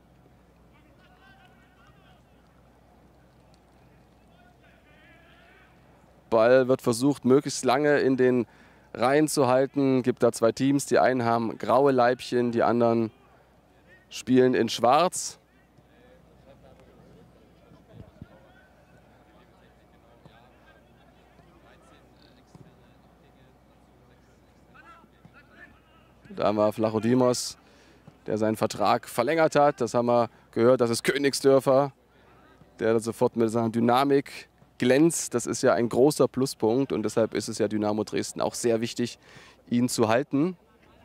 Ball wird versucht, möglichst lange in den Reihen zu halten. Gibt da zwei Teams. Die einen haben graue Leibchen, die anderen spielen in Schwarz. Da haben wir Flachodimos, der seinen Vertrag verlängert hat. Das haben wir gehört. Das ist Königsdörfer, der sofort mit seiner Dynamik glänzt. Das ist ja ein großer Pluspunkt und deshalb ist es ja Dynamo Dresden auch sehr wichtig, ihn zu halten.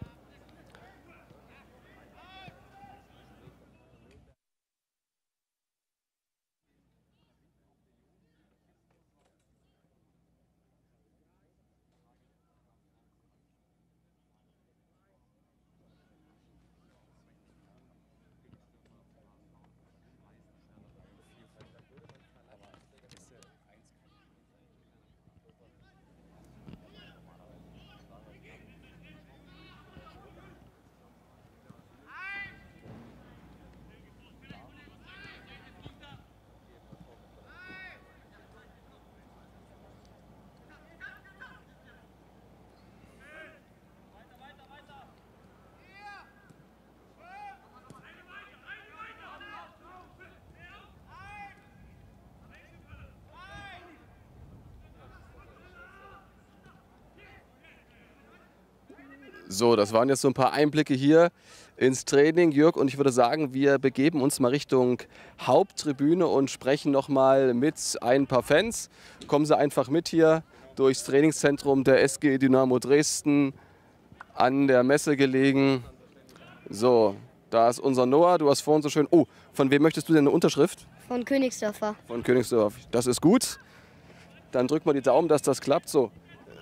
So, das waren jetzt so ein paar Einblicke hier ins Training, Jörg. Und ich würde sagen, wir begeben uns mal Richtung Haupttribüne und sprechen noch mal mit ein paar Fans. Kommen Sie einfach mit hier durchs Trainingszentrum der SG Dynamo Dresden, an der Messe gelegen. So, da ist unser Noah. Du hast vorhin so schön... Oh, von wem möchtest du denn eine Unterschrift? Von Königsdörfer. Von Königsdorf. Das ist gut. Dann drück mal die Daumen, dass das klappt. So.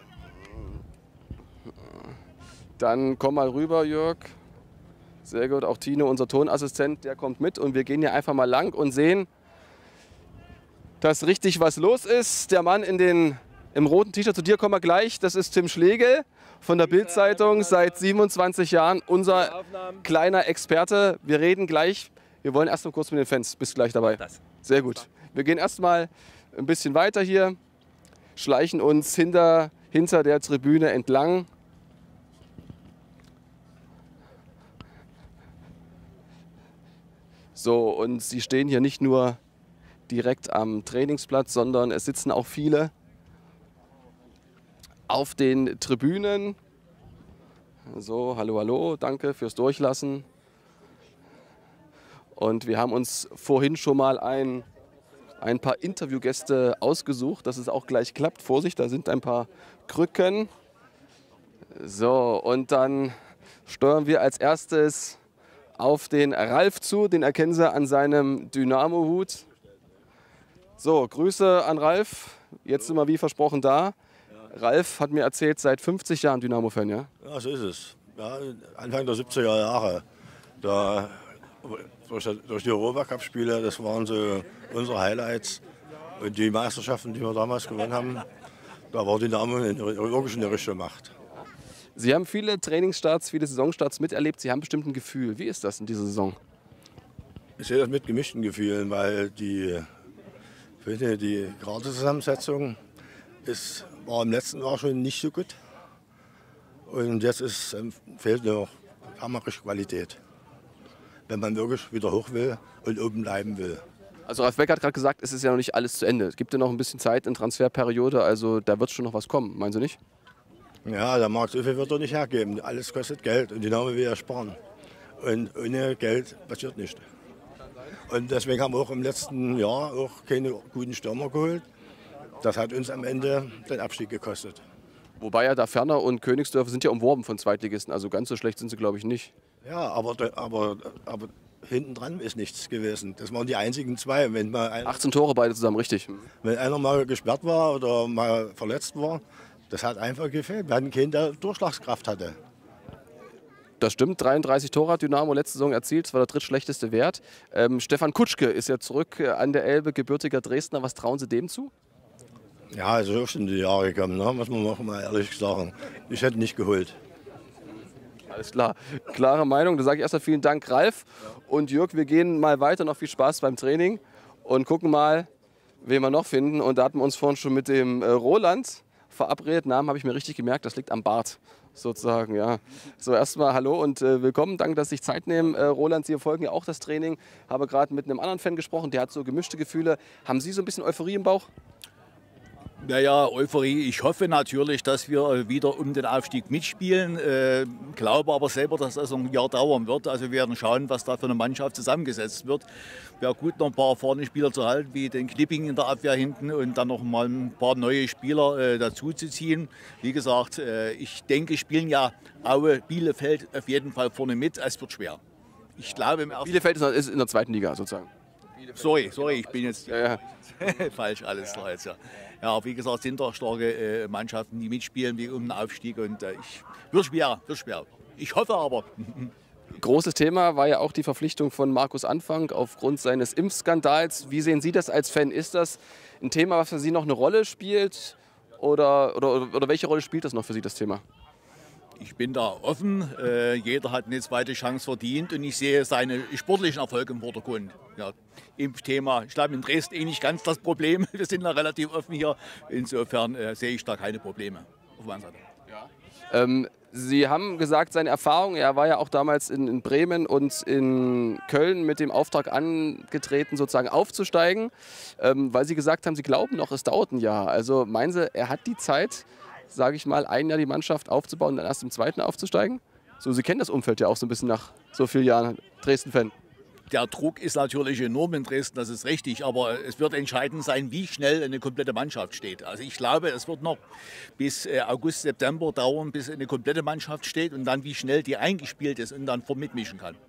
Dann komm mal rüber, Jörg. Sehr gut. Auch Tino, unser Tonassistent, der kommt mit. Und wir gehen hier einfach mal lang und sehen, dass richtig was los ist. Der Mann im roten T-Shirt, zu dir kommen wir gleich. Das ist Tim Schlegel von der Bild-Zeitung, seit 27 Jahren unser kleiner Experte. Wir reden gleich. Wir wollen erst mal kurz mit den Fans. Bist gleich dabei. Sehr gut. Wir gehen erst mal ein bisschen weiter hier, schleichen uns hinter der Tribüne entlang. So, und sie stehen hier nicht nur direkt am Trainingsplatz, sondern es sitzen auch viele auf den Tribünen. So, hallo, hallo, danke fürs Durchlassen. Und wir haben uns vorhin schon mal ein paar Interviewgäste ausgesucht, dass es auch gleich klappt. Vorsicht, da sind ein paar Krücken. So, und dann steuern wir als erstes auf den Ralf zu. Den erkennen Sie an seinem Dynamo-Hut. So, Grüße an Ralf. Jetzt sind wir wie versprochen da. Ralf hat mir erzählt, seit 50 Jahren Dynamo-Fan, ja? Ja, so ist es. Ja, Anfang der 70er Jahre. Da, durch die Europa-Cup-Spiele, das waren so unsere Highlights. Und die Meisterschaften, die wir damals gewonnen haben, da war Dynamo wirklich eine richtige Macht. Sie haben viele Trainingsstarts, viele Saisonstarts miterlebt. Sie haben bestimmt ein Gefühl. Wie ist das in dieser Saison? Ich sehe das mit gemischten Gefühlen, weil die Gradezusammensetzung war im letzten Jahr schon nicht so gut. Und jetzt fehlt noch hammerische Qualität, wenn man wirklich wieder hoch will und oben bleiben will. Also Ralf Beck hat gerade gesagt, es ist ja noch nicht alles zu Ende. Es gibt ja noch ein bisschen Zeit in Transferperiode, also da wird schon noch was kommen. Meinen Sie nicht? Ja, der Markt so viel wird er nicht hergeben. Alles kostet Geld und Dynamo will ja sparen. Und ohne Geld passiert nichts. Und deswegen haben wir auch im letzten Jahr auch keine guten Stürmer geholt. Das hat uns am Ende den Abstieg gekostet. Wobei ja da Ferner und Königsdörfer sind ja umworben von Zweitligisten, also ganz so schlecht sind sie, glaube ich, nicht. Ja, aber hinten dran ist nichts gewesen. Das waren die einzigen zwei. 18 Tore beide zusammen, richtig. Wenn einer mal gesperrt war oder mal verletzt war, das hat einfach gefehlt. Wir hatten keinen, der Durchschlagskraft hatte. Das stimmt, 33 Tore hat Dynamo letzte Saison erzielt, das war der drittschlechteste Wert. Stefan Kutschke ist ja zurück an der Elbe, gebürtiger Dresdner. Was trauen Sie dem zu? Ja, also auch schon die Jahre gekommen, ne? Muss man mal ehrlich sagen. Ich hätte nicht geholt. Alles klar, klare Meinung. Da sage ich erstmal vielen Dank, Ralf. Und Jörg, wir gehen mal weiter, noch viel Spaß beim Training und gucken mal, wen wir noch finden. Und da hatten wir uns vorhin schon mit dem Roland verabredet. Namen habe ich mir richtig gemerkt, das liegt am Bart sozusagen. Ja. So, erstmal hallo und willkommen. Danke, dass Sie sich Zeit nehmen. Roland, Sie verfolgen ja auch das Training. Habe gerade mit einem anderen Fan gesprochen, der hat so gemischte Gefühle. Haben Sie so ein bisschen Euphorie im Bauch? Naja, Euphorie. Ich hoffe natürlich, dass wir wieder um den Aufstieg mitspielen. Glaube aber selber, dass das ein Jahr dauern wird. Also wir werden schauen, was da für eine Mannschaft zusammengesetzt wird. Wäre gut, noch ein paar erfahrene Spieler zu halten, wie den Knipping in der Abwehr hinten und dann noch mal ein paar neue Spieler dazu zu ziehen. Wie gesagt, ich denke, spielen ja Aue, Bielefeld auf jeden Fall vorne mit. Es wird schwer. Ich glaube, Bielefeld ist in der zweiten Liga sozusagen. Sorry, ich bin jetzt ja. falsch alles klar jetzt, ja. Ja, wie gesagt, sind da starke Mannschaften, die mitspielen wie um den Aufstieg und wird schwer. Ich hoffe aber. Großes Thema war ja auch die Verpflichtung von Markus Anfang aufgrund seines Impfskandals. Wie sehen Sie das als Fan? Ist das ein Thema, was für Sie noch eine Rolle spielt oder welche Rolle spielt das noch für Sie, das Thema? Ich bin da offen. Jeder hat eine zweite Chance verdient und ich sehe seine sportlichen Erfolge im Vordergrund. Ja, Impfthema, ich glaube in Dresden nicht ganz das Problem. Wir sind da relativ offen hier. Insofern sehe ich da keine Probleme auf meiner Seite. Ja. Sie haben gesagt, seine Erfahrung, er war ja auch damals in Bremen und in Köln mit dem Auftrag angetreten, sozusagen aufzusteigen, weil Sie gesagt haben, Sie glauben noch, es dauert ein Jahr. Also meinen Sie, er hat die Zeit, sage ich mal, ein Jahr die Mannschaft aufzubauen und dann erst im zweiten aufzusteigen? So, Sie kennen das Umfeld ja auch so ein bisschen nach so vielen Jahren Dresden-Fan. Der Druck ist natürlich enorm in Dresden, das ist richtig, aber es wird entscheidend sein, wie schnell eine komplette Mannschaft steht. Also ich glaube, es wird noch bis August, September dauern, bis eine komplette Mannschaft steht und dann wie schnell die eingespielt ist und dann mitmischen kann.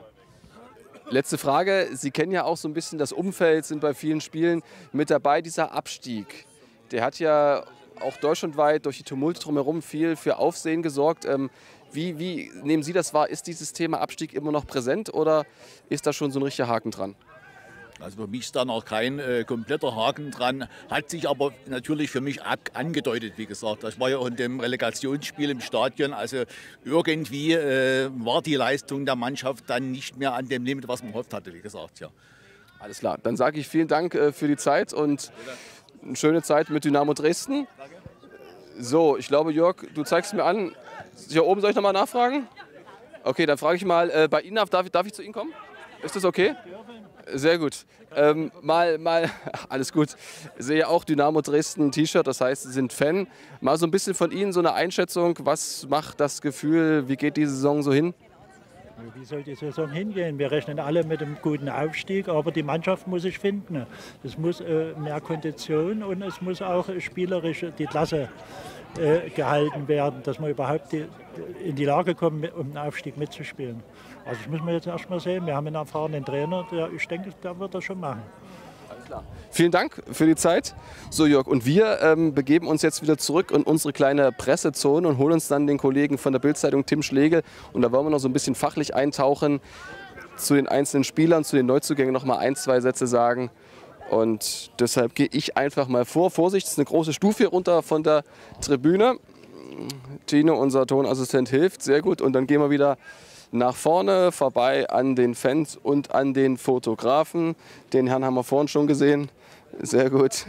Letzte Frage, Sie kennen ja auch so ein bisschen das Umfeld, sind bei vielen Spielen mit dabei, dieser Abstieg. Der hat ja auch deutschlandweit durch die Tumulte drumherum viel für Aufsehen gesorgt. Wie nehmen Sie das wahr? Ist dieses Thema Abstieg immer noch präsent oder ist da schon so ein richtiger Haken dran? Also für mich ist da noch kein kompletter Haken dran, hat sich aber natürlich für mich angedeutet, wie gesagt. Das war ja auch in dem Relegationsspiel im Stadion. Also irgendwie war die Leistung der Mannschaft dann nicht mehr an dem Limit, was man gehofft hatte, wie gesagt. Ja. Alles klar, dann sage ich vielen Dank für die Zeit und eine schöne Zeit mit Dynamo Dresden. So, ich glaube, Jörg, du zeigst mir an. Hier oben soll ich noch mal nachfragen? Okay, dann frage ich mal bei Ihnen, darf ich zu Ihnen kommen? Ist das okay? Sehr gut. Alles gut. Ich sehe auch Dynamo Dresden T-Shirt, das heißt, Sie sind Fan. Mal so ein bisschen von Ihnen so eine Einschätzung. Was macht das Gefühl? Wie geht die Saison so hin? Wie soll die Saison hingehen? Wir rechnen alle mit einem guten Aufstieg, aber die Mannschaft muss sich finden. Es muss mehr Kondition und es muss auch spielerisch die Klasse gehalten werden, dass wir überhaupt in die Lage kommen, um den Aufstieg mitzuspielen. Also das müssen wir jetzt erst mal sehen. Wir haben einen erfahrenen Trainer, ich denke, der wird das schon machen. Vielen Dank für die Zeit. So Jörg, und wir begeben uns jetzt wieder zurück in unsere kleine Pressezone und holen uns dann den Kollegen von der Bild-Zeitung Tim Schlegel. Und da wollen wir noch so ein bisschen fachlich eintauchen zu den einzelnen Spielern, zu den Neuzugängen noch mal 1, 2 Sätze sagen. Und deshalb gehe ich einfach mal vor. Vorsicht, es ist eine große Stufe hier runter von der Tribüne. Tino, unser Tonassistent, hilft. Sehr gut. Und dann gehen wir wieder nach vorne, vorbei an den Fans und an den Fotografen. Den Herrn haben wir vorhin schon gesehen. Sehr gut.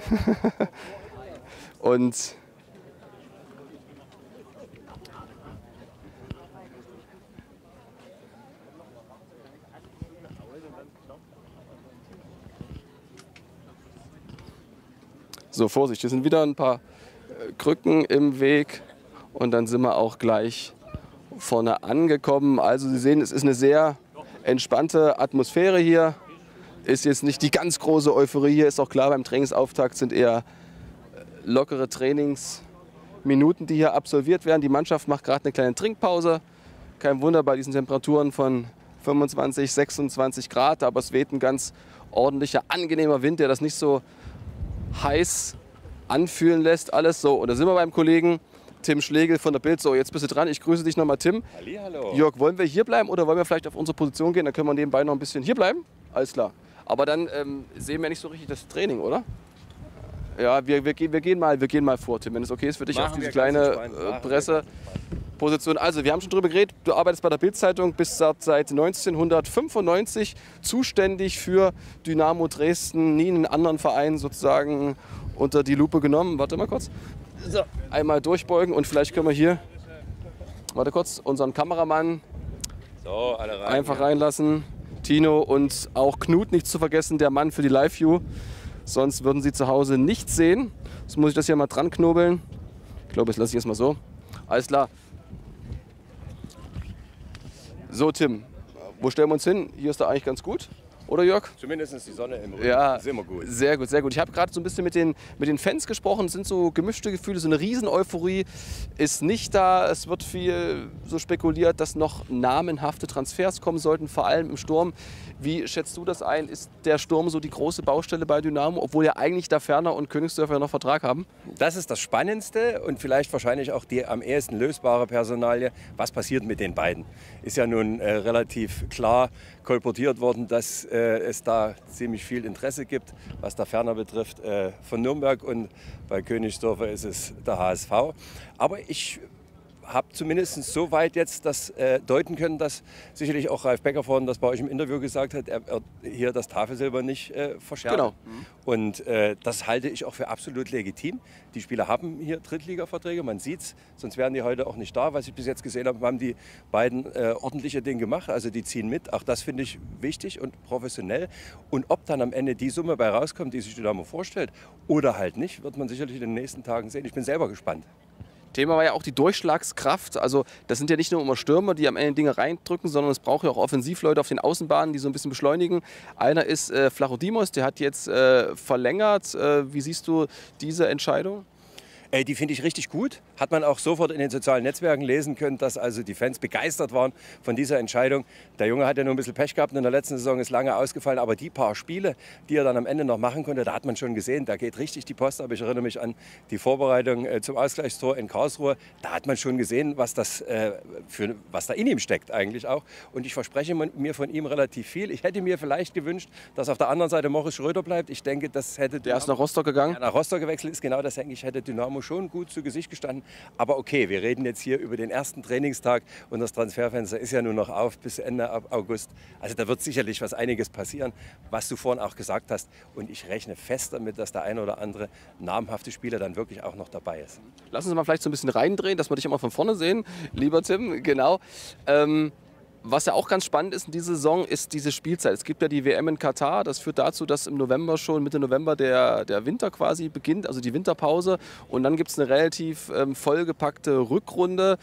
Und so, Vorsicht, hier sind wieder ein paar Krücken im Weg und dann sind wir auch gleich vorne angekommen. Also Sie sehen, es ist eine sehr entspannte Atmosphäre hier. Ist jetzt nicht die ganz große Euphorie hier, ist auch klar, beim Trainingsauftakt sind eher lockere Trainingsminuten, die hier absolviert werden. Die Mannschaft macht gerade eine kleine Trinkpause. Kein Wunder bei diesen Temperaturen von 25, 26 Grad, aber es weht ein ganz ordentlicher, angenehmer Wind, der das nicht so heiß anfühlen lässt. Alles so. Und da sind wir beim Kollegen Tim Schlegel von der Bild. So, jetzt bist du dran. Ich grüße dich nochmal, Tim. Hallihallo. Jörg, wollen wir hier bleiben oder wollen wir vielleicht auf unsere Position gehen? Dann können wir nebenbei noch ein bisschen hier bleiben. Alles klar. Aber dann sehen wir nicht so richtig das Training, oder? Ja, wir gehen mal vor, Tim, wenn es okay ist für dich, auf diese kleine Presseposition. Also, wir haben schon drüber geredet, du arbeitest bei der Bild-Zeitung, bist seit 1995 zuständig für Dynamo Dresden, nie einen anderen Verein sozusagen unter die Lupe genommen. Warte mal kurz. So, einmal durchbeugen und vielleicht können wir hier, warte kurz, unseren Kameramann alle rein, einfach reinlassen. Tino und auch Knut nicht zu vergessen, der Mann für die Live-View. Sonst würden Sie zu Hause nichts sehen. Jetzt muss ich das hier mal dran knobeln. Ich glaube, das lasse ich jetzt mal so. Alles klar. So, Tim, wo stellen wir uns hin? Hier ist da eigentlich ganz gut. Oder Jörg? Zumindest die Sonne im Rücken. Ja, ist immer gut. Sehr gut, sehr gut. Ich habe gerade so ein bisschen mit den Fans gesprochen. Es sind so gemischte Gefühle, so eine Riesen-Euphorie ist nicht da. Es wird viel so spekuliert, dass noch namenhafte Transfers kommen sollten, vor allem im Sturm. Wie schätzt du das ein? Ist der Sturm so die große Baustelle bei Dynamo, obwohl ja eigentlich da Ferner und Königsdörfer ja noch Vertrag haben? Das ist das Spannendste und vielleicht wahrscheinlich auch die am ehesten lösbare Personalie. Was passiert mit den beiden? Ist ja nun relativ klar kolportiert worden, dass es da ziemlich viel Interesse gibt, was da Ferner betrifft, von Nürnberg, und bei Königsdörfer ist es der HSV. Aber ich habe zumindest so weit jetzt das deuten können, dass sicherlich auch Ralf Becker vorhin das bei euch im Interview gesagt hat, er wird hier das Tafelsilber nicht verstärken. Genau. Und das halte ich auch für absolut legitim. Die Spieler haben hier Drittliga-Verträge, man sieht es, sonst wären die heute auch nicht da. Was ich bis jetzt gesehen habe, haben die beiden ordentliche Dinge gemacht, also die ziehen mit. Auch das finde ich wichtig und professionell. Und ob dann am Ende die Summe bei rauskommt, die sich Dynamo vorstellt, oder halt nicht, wird man sicherlich in den nächsten Tagen sehen. Ich bin selber gespannt. Thema war ja auch die Durchschlagskraft. Also das sind ja nicht nur immer Stürmer, die am Ende Dinge reindrücken, sondern es braucht ja auch Offensivleute auf den Außenbahnen, die so ein bisschen beschleunigen. Einer ist Flachodimos, der hat jetzt verlängert. Wie siehst du diese Entscheidung? Die finde ich richtig gut. Hat man auch sofort in den sozialen Netzwerken lesen können, dass also die Fans begeistert waren von dieser Entscheidung. Der Junge hat ja nur ein bisschen Pech gehabt und in der letzten Saison ist lange ausgefallen. Aber die paar Spiele, die er dann am Ende noch machen konnte, da hat man schon gesehen, da geht richtig die Post ab. Ich erinnere mich an die Vorbereitung zum Ausgleichstor in Karlsruhe. Da hat man schon gesehen, was da in ihm steckt eigentlich auch. Und ich verspreche mir von ihm relativ viel. Ich hätte mir vielleicht gewünscht, dass auf der anderen Seite Morris Schröder bleibt. Ich denke, das hätte Der ist nach Rostock gegangen? Ja, nach Rostock gewechselt ist, genau das, denke ich, hätte Dynamo schon gut zu Gesicht gestanden. Aber okay, wir reden jetzt hier über den ersten Trainingstag und das Transferfenster ist ja nur noch auf bis Ende August. Also da wird sicherlich einiges passieren, was du vorhin auch gesagt hast. Und ich rechne fest damit, dass der eine oder andere namhafte Spieler dann wirklich auch noch dabei ist. Lass uns mal vielleicht so ein bisschen reindrehen, dass wir dich immer von vorne sehen, lieber Tim. Genau. Was ja auch ganz spannend ist in dieser Saison, ist diese Spielzeit. Es gibt ja die WM in Katar. Das führt dazu, dass im November schon, Mitte November, der Winter quasi beginnt, also die Winterpause. Und dann gibt es eine relativ vollgepackte Rückrunde.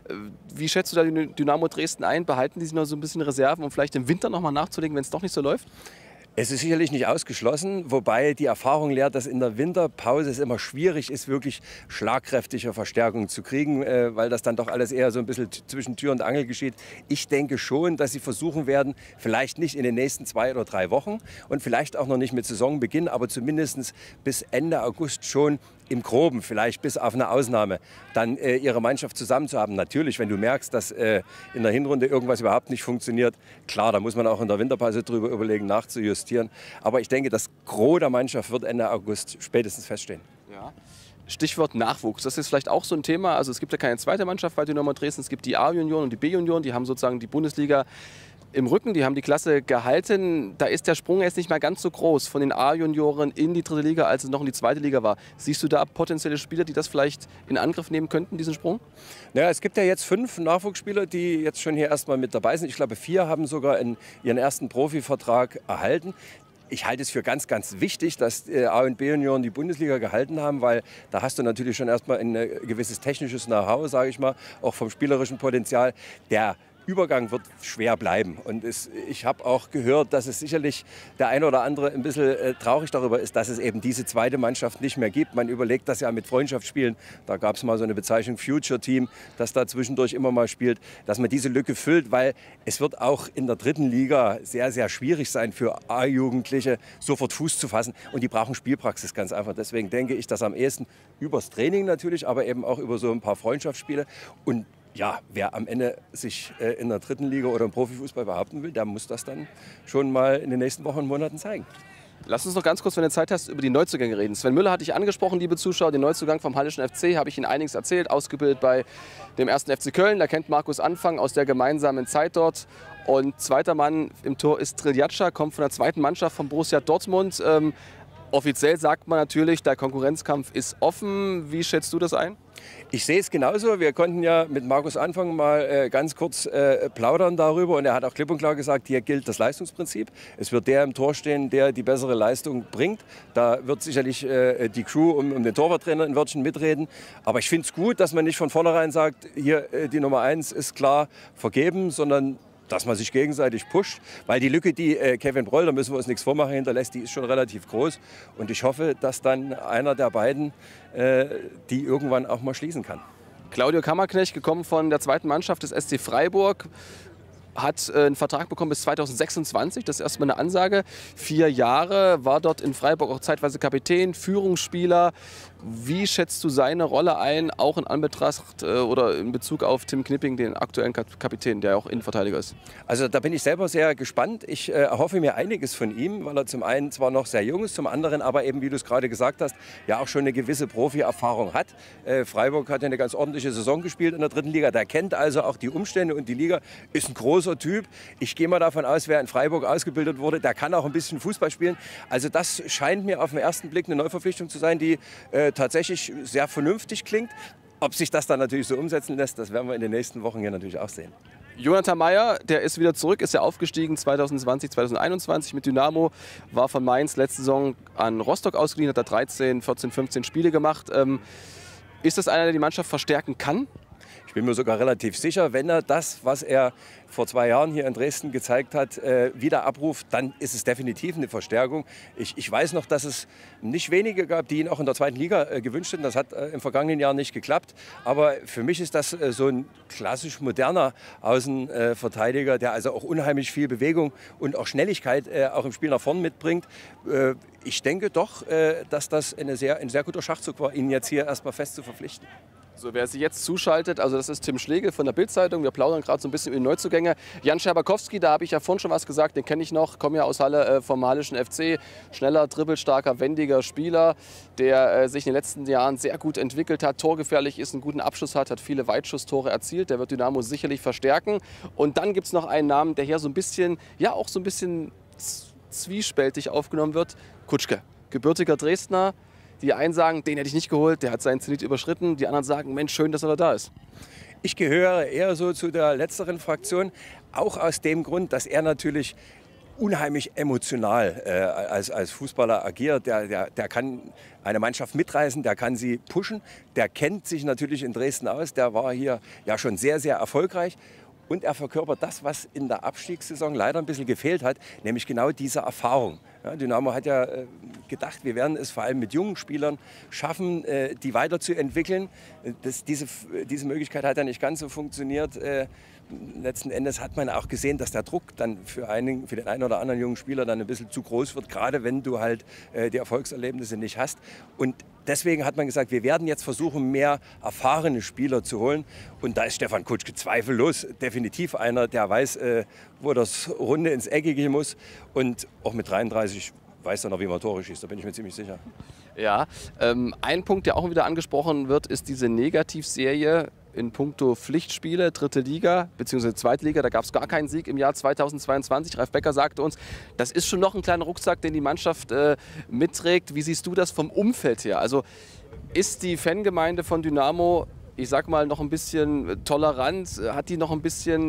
Wie schätzt du da die Dynamo Dresden ein? Behalten die sich noch so ein bisschen Reserven, um vielleicht im Winter nochmal nachzulegen, wenn es doch nicht so läuft? Es ist sicherlich nicht ausgeschlossen, wobei die Erfahrung lehrt, dass in der Winterpause es immer schwierig ist, wirklich schlagkräftige Verstärkung zu kriegen, weil das dann doch alles eher so ein bisschen zwischen Tür und Angel geschieht. Ich denke schon, dass sie versuchen werden, vielleicht nicht in den nächsten 2 oder 3 Wochen und vielleicht auch noch nicht mit Saisonbeginn, aber zumindest bis Ende August schon im Groben, vielleicht bis auf eine Ausnahme, dann ihre Mannschaft zusammen zu haben. Natürlich, wenn du merkst, dass in der Hinrunde irgendwas überhaupt nicht funktioniert, klar, da muss man auch in der Winterpause drüber überlegen, nachzujustieren. Aber ich denke, das Gros der Mannschaft wird Ende August spätestens feststehen. Ja. Stichwort Nachwuchs, das ist vielleicht auch so ein Thema. Also es gibt ja keine zweite Mannschaft bei Dynamo Dresden, es gibt die A-Junioren und die B-Junioren, die haben sozusagen die Bundesliga im Rücken, die haben die Klasse gehalten. Da ist der Sprung jetzt nicht mehr ganz so groß von den A-Junioren in die 3. Liga, als es noch in die 2. Liga war. Siehst du da potenzielle Spieler, die das vielleicht in Angriff nehmen könnten, diesen Sprung? Naja, es gibt ja jetzt 5 Nachwuchsspieler, die jetzt schon hier erstmal mit dabei sind. Ich glaube, 4 haben sogar ihren ersten Profivertrag erhalten. Ich halte es für ganz, ganz wichtig, dass A- und B-Junioren die Bundesliga gehalten haben, weil da hast du natürlich schon erstmal ein gewisses technisches Know-how, sage ich mal, auch vom spielerischen Potenzial. Der Übergang wird schwer bleiben. Und ich habe auch gehört, dass es sicherlich der eine oder andere ein bisschen traurig darüber ist, dass es eben diese zweite Mannschaft nicht mehr gibt. Man überlegt das ja mit Freundschaftsspielen. Da gab es mal so eine Bezeichnung Future Team, das da zwischendurch immer mal spielt, dass man diese Lücke füllt, weil es wird auch in der 3. Liga sehr, sehr schwierig sein für A-Jugendliche, sofort Fuß zu fassen. Und die brauchen Spielpraxis ganz einfach. Deswegen denke ich, dass am ehesten übers Training natürlich, aber eben auch über so ein paar Freundschaftsspiele. Und ja, wer am Ende sich in der 3. Liga oder im Profifußball behaupten will, der muss das dann schon mal in den nächsten Wochen und Monaten zeigen. Lass uns noch ganz kurz, wenn du Zeit hast, über die Neuzugänge reden. Sven Müller hatte ich angesprochen, liebe Zuschauer, den Neuzugang vom Hallischen FC, habe ich Ihnen einiges erzählt, ausgebildet bei dem 1. FC Köln. Da kennt Markus Anfang aus der gemeinsamen Zeit dort. Und zweiter Mann im Tor ist Triljatscha, kommt von der 2. Mannschaft von Borussia Dortmund. Offiziell sagt man natürlich, der Konkurrenzkampf ist offen. Wie schätzt du das ein? Ich sehe es genauso. Wir konnten ja mit Markus Anfang mal ganz kurz plaudern darüber. Und er hat auch klipp und klar gesagt, hier gilt das Leistungsprinzip. Es wird der im Tor stehen, der die bessere Leistung bringt. Da wird sicherlich die Crew um den Torwarttrainer ein Wörtchen mitreden. Aber ich finde es gut, dass man nicht von vornherein sagt, hier die Nummer 1 ist klar vergeben, sondern dass man sich gegenseitig pusht. Weil die Lücke, die Kevin Broll, da müssen wir uns nichts vormachen, hinterlässt, die ist schon relativ groß. Und ich hoffe, dass dann einer der beiden die irgendwann auch mal schließen kann. Claudio Kammerknecht, gekommen von der 2. Mannschaft des SC Freiburg, hat einen Vertrag bekommen bis 2026. Das ist erstmal eine Ansage. 4 Jahre, war dort in Freiburg auch zeitweise Kapitän, Führungsspieler. Wie schätzt du seine Rolle ein, auch in Anbetracht oder in Bezug auf Tim Knipping, den aktuellen Kapitän, der auch Innenverteidiger ist? Also da bin ich selber sehr gespannt. Ich erhoffe mir einiges von ihm, weil er zum einen zwar noch sehr jung ist, zum anderen aber eben, wie du es gerade gesagt hast, ja auch schon eine gewisse Profi-Erfahrung hat. Freiburg hat ja eine ganz ordentliche Saison gespielt in der 3. Liga. Der kennt also auch die Umstände und die Liga, ist ein großer Typ. Ich gehe mal davon aus, wer in Freiburg ausgebildet wurde, der kann auch ein bisschen Fußball spielen. Also das scheint mir auf den ersten Blick eine Neuverpflichtung zu sein, die tatsächlich sehr vernünftig klingt. Ob sich das dann natürlich so umsetzen lässt, das werden wir in den nächsten Wochen hier natürlich auch sehen. Jonathan Meyer, der ist wieder zurück, ist ja aufgestiegen 2020, 2021 mit Dynamo, war von Mainz letzte Saison an Rostock ausgeliehen, hat da 13, 14, 15 Spiele gemacht. Ist das einer, der die Mannschaft verstärken kann? Ich bin mir sogar relativ sicher, wenn er das, was er vor 2 Jahren hier in Dresden gezeigt hat, wieder abruft, dann ist es definitiv eine Verstärkung. Ich weiß noch, dass es nicht wenige gab, die ihn auch in der 2. Liga gewünscht hätten. Das hat im vergangenen Jahr nicht geklappt. Aber für mich ist das so ein klassisch moderner Außenverteidiger, der also auch unheimlich viel Bewegung und auch Schnelligkeit auch im Spiel nach vorn mitbringt. Ich denke doch, dass das ein sehr guter Schachzug war, ihn jetzt hier erstmal fest zu verpflichten. So, wer sich jetzt zuschaltet, also das ist Tim Schlegel von der Bild-Zeitung. Wir plaudern gerade so ein bisschen über die Neuzugänge. Jan Scherbakowski, da habe ich ja vorhin schon was gesagt, den kenne ich noch, komme ja aus Halle vom Hallischen FC. Schneller, dribbelstarker, wendiger Spieler, der sich in den letzten Jahren sehr gut entwickelt hat, torgefährlich ist, einen guten Abschluss hat viele Weitschusstore erzielt. Der wird Dynamo sicherlich verstärken. Und dann gibt es noch einen Namen, der hier so ein bisschen, ja auch so ein bisschen zwiespältig aufgenommen wird. Kutschke, gebürtiger Dresdner. Die einen sagen, den hätte ich nicht geholt, der hat seinen Zenit überschritten. Die anderen sagen, Mensch, schön, dass er da ist. Ich gehöre eher so zu der letzteren Fraktion, auch aus dem Grund, dass er natürlich unheimlich emotional als Fußballer agiert. Der kann eine Mannschaft mitreißen, der kann sie pushen, der kennt sich natürlich in Dresden aus, der war hier ja schon sehr, sehr erfolgreich. Und er verkörpert das, was in der Abstiegssaison leider ein bisschen gefehlt hat, nämlich genau diese Erfahrung. Ja, Dynamo hat ja gedacht, wir werden es vor allem mit jungen Spielern schaffen, die weiterzuentwickeln. Diese Möglichkeit hat ja nicht ganz so funktioniert. Letzten Endes hat man auch gesehen, dass der Druck dann für den einen oder anderen jungen Spieler dann ein bisschen zu groß wird, gerade wenn du halt die Erfolgserlebnisse nicht hast. Und deswegen hat man gesagt, wir werden jetzt versuchen, mehr erfahrene Spieler zu holen. Und da ist Stefan Kutschke zweifellos definitiv einer, der weiß, wo das Runde ins Eckige muss. Und auch mit 33 weiß er noch, wie man Tore schießt, da bin ich mir ziemlich sicher. Ja, ein Punkt, der auch wieder angesprochen wird, ist diese Negativserie in puncto Pflichtspiele, dritte Liga bzw. zweite Liga. Da gab es gar keinen Sieg im Jahr 2022. Ralf Becker sagte uns, das ist schon noch ein kleiner Rucksack, den die Mannschaft mitträgt. Wie siehst du das vom Umfeld her? Also ist die Fangemeinde von Dynamo, ich sag mal, noch ein bisschen tolerant? Hat die noch ein bisschen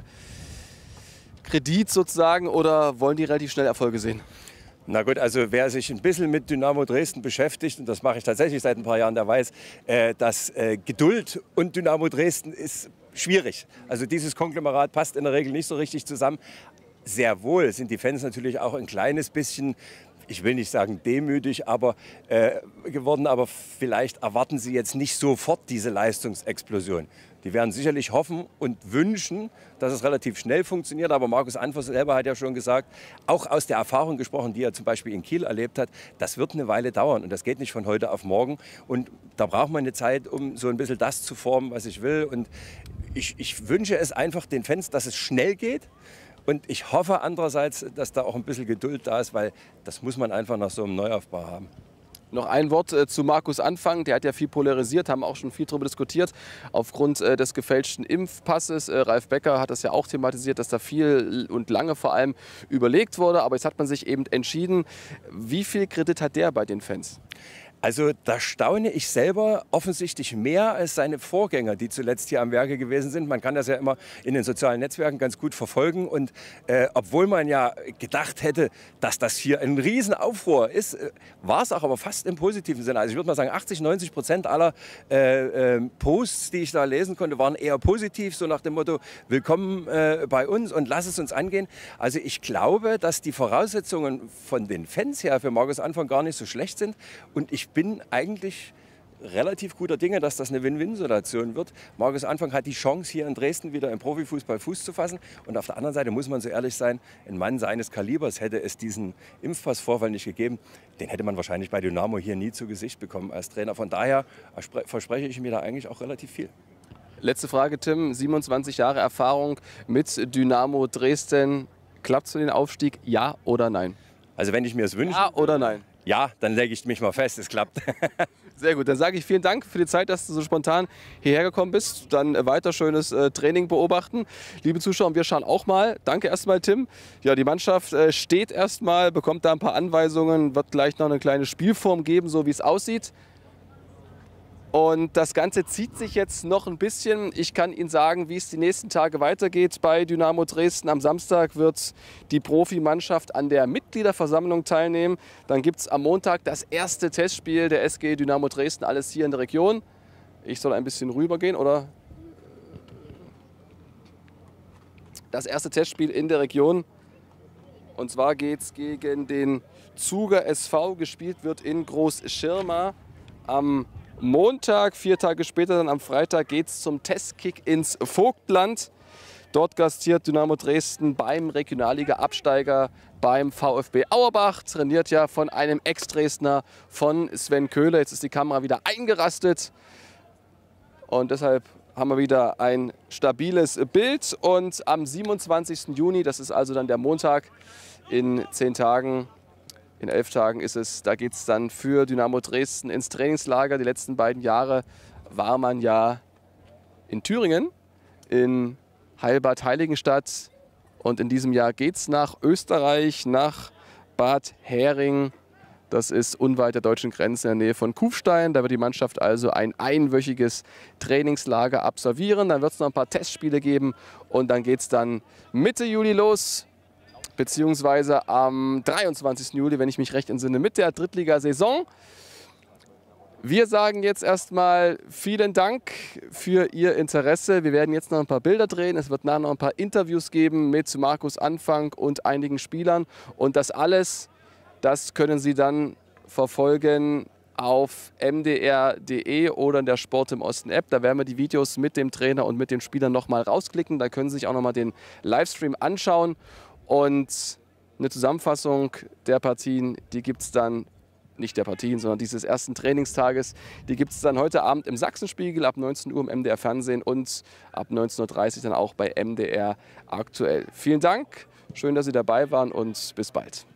Kredit sozusagen oder wollen die relativ schnell Erfolge sehen? Na gut, also wer sich ein bisschen mit Dynamo Dresden beschäftigt, und das mache ich tatsächlich seit ein paar Jahren, der weiß, dass Geduld und Dynamo Dresden ist schwierig. Also dieses Konglomerat passt in der Regel nicht so richtig zusammen. Sehr wohl sind die Fans natürlich auch ein kleines bisschen, ich will nicht sagen demütig, geworden, aber vielleicht erwarten sie jetzt nicht sofort diese Leistungsexplosion. Die werden sicherlich hoffen und wünschen, dass es relativ schnell funktioniert. Aber Markus Anfers selber hat ja schon gesagt, auch aus der Erfahrung gesprochen, die er zum Beispiel in Kiel erlebt hat, das wird eine Weile dauern und das geht nicht von heute auf morgen. Und da braucht man eine Zeit, um so ein bisschen das zu formen, was ich will. Und ich wünsche es einfach den Fans, dass es schnell geht. Und ich hoffe andererseits, dass da auch ein bisschen Geduld da ist, weil das muss man einfach nach so einem Neuaufbau haben. Noch ein Wort zu Markus Anfang, der hat ja viel polarisiert, haben auch schon viel darüber diskutiert, aufgrund des gefälschten Impfpasses. Ralf Becker hat das ja auch thematisiert, dass da viel und lange vor allem überlegt wurde, aber jetzt hat man sich eben entschieden. Wie viel Kredit hat der bei den Fans? Also da staune ich selber offensichtlich mehr als seine Vorgänger, die zuletzt hier am Werke gewesen sind. Man kann das ja immer in den sozialen Netzwerken ganz gut verfolgen. Und obwohl man ja gedacht hätte, dass das hier ein Riesenaufruhr ist, war es auch aber fast im positiven Sinne. Also ich würde mal sagen, 80-90% aller Posts, die ich da lesen konnte, waren eher positiv, so nach dem Motto, willkommen bei uns und lass es uns angehen. Also ich glaube, dass die Voraussetzungen von den Fans her für Markus Anfang gar nicht so schlecht sind. Und ich bin eigentlich relativ guter Dinge, dass das eine Win-Win-Situation wird. Markus Anfang hat die Chance, hier in Dresden wieder im Profifußball Fuß zu fassen. Und auf der anderen Seite muss man so ehrlich sein, ein Mann seines Kalibers hätte es diesen Impfpassvorfall nicht gegeben. Den hätte man wahrscheinlich bei Dynamo hier nie zu Gesicht bekommen als Trainer. Von daher verspreche ich mir da eigentlich auch relativ viel. Letzte Frage, Tim. 27 Jahre Erfahrung mit Dynamo Dresden. Klappt es für den Aufstieg? Ja oder nein? Also wenn ich mir es wünsche. Ja oder nein? Ja, dann lege ich mich mal fest, es klappt. Sehr gut, dann sage ich vielen Dank für die Zeit, dass du so spontan hierher gekommen bist. Dann weiter schönes Training beobachten. Liebe Zuschauer, wir schauen auch mal. Danke erstmal, Tim. Ja, die Mannschaft steht erstmal, bekommt da ein paar Anweisungen, wird gleich noch eine kleine Spielform geben, so wie es aussieht. Und das Ganze zieht sich jetzt noch ein bisschen. Ich kann Ihnen sagen, wie es die nächsten Tage weitergeht bei Dynamo Dresden. Am Samstag wird die Profimannschaft an der Mitgliederversammlung teilnehmen. Dann gibt es am Montag das erste Testspiel der SG Dynamo Dresden. Alles hier in der Region. Ich soll ein bisschen rübergehen, oder? Das erste Testspiel in der Region. Und zwar geht es gegen den Zuger SV. Gespielt wird in Großschirma am Montag. 4 Tage später, dann am Freitag, geht es zum Testkick ins Vogtland. Dort gastiert Dynamo Dresden beim Regionalliga-Absteiger beim VfB Auerbach. Trainiert ja von einem Ex-Dresdner, von Sven Köhler. Jetzt ist die Kamera wieder eingerastet. Und deshalb haben wir wieder ein stabiles Bild. Und am 27. Juni, das ist also dann der Montag, in 10 Tagen, in 11 Tagen ist es, da geht es dann für Dynamo Dresden ins Trainingslager. Die letzten beiden Jahre war man ja in Thüringen, in Heilbad Heiligenstadt. Und in diesem Jahr geht es nach Österreich, nach Bad Hering, Das ist unweit der deutschen Grenze in der Nähe von Kufstein. Da wird die Mannschaft also ein einwöchiges Trainingslager absolvieren. Dann wird es noch ein paar Testspiele geben und dann geht es dann Mitte Juli los, beziehungsweise am 23. Juli, wenn ich mich recht entsinne, mit der Drittligasaison. Wir sagen jetzt erstmal vielen Dank für Ihr Interesse. Wir werden jetzt noch ein paar Bilder drehen. Es wird nachher noch ein paar Interviews geben mit Markus Anfang und einigen Spielern. Und das alles, das können Sie dann verfolgen auf mdr.de oder in der Sport im Osten App. Da werden wir die Videos mit dem Trainer und mit den Spielern nochmal rausklicken. Da können Sie sich auch nochmal den Livestream anschauen. Und eine Zusammenfassung der Partien, die gibt es dann, nicht der Partien, sondern dieses ersten Trainingstages, die gibt es dann heute Abend im Sachsenspiegel ab 19 Uhr im MDR Fernsehen und ab 19:30 Uhr dann auch bei MDR aktuell. Vielen Dank, schön, dass Sie dabei waren und bis bald.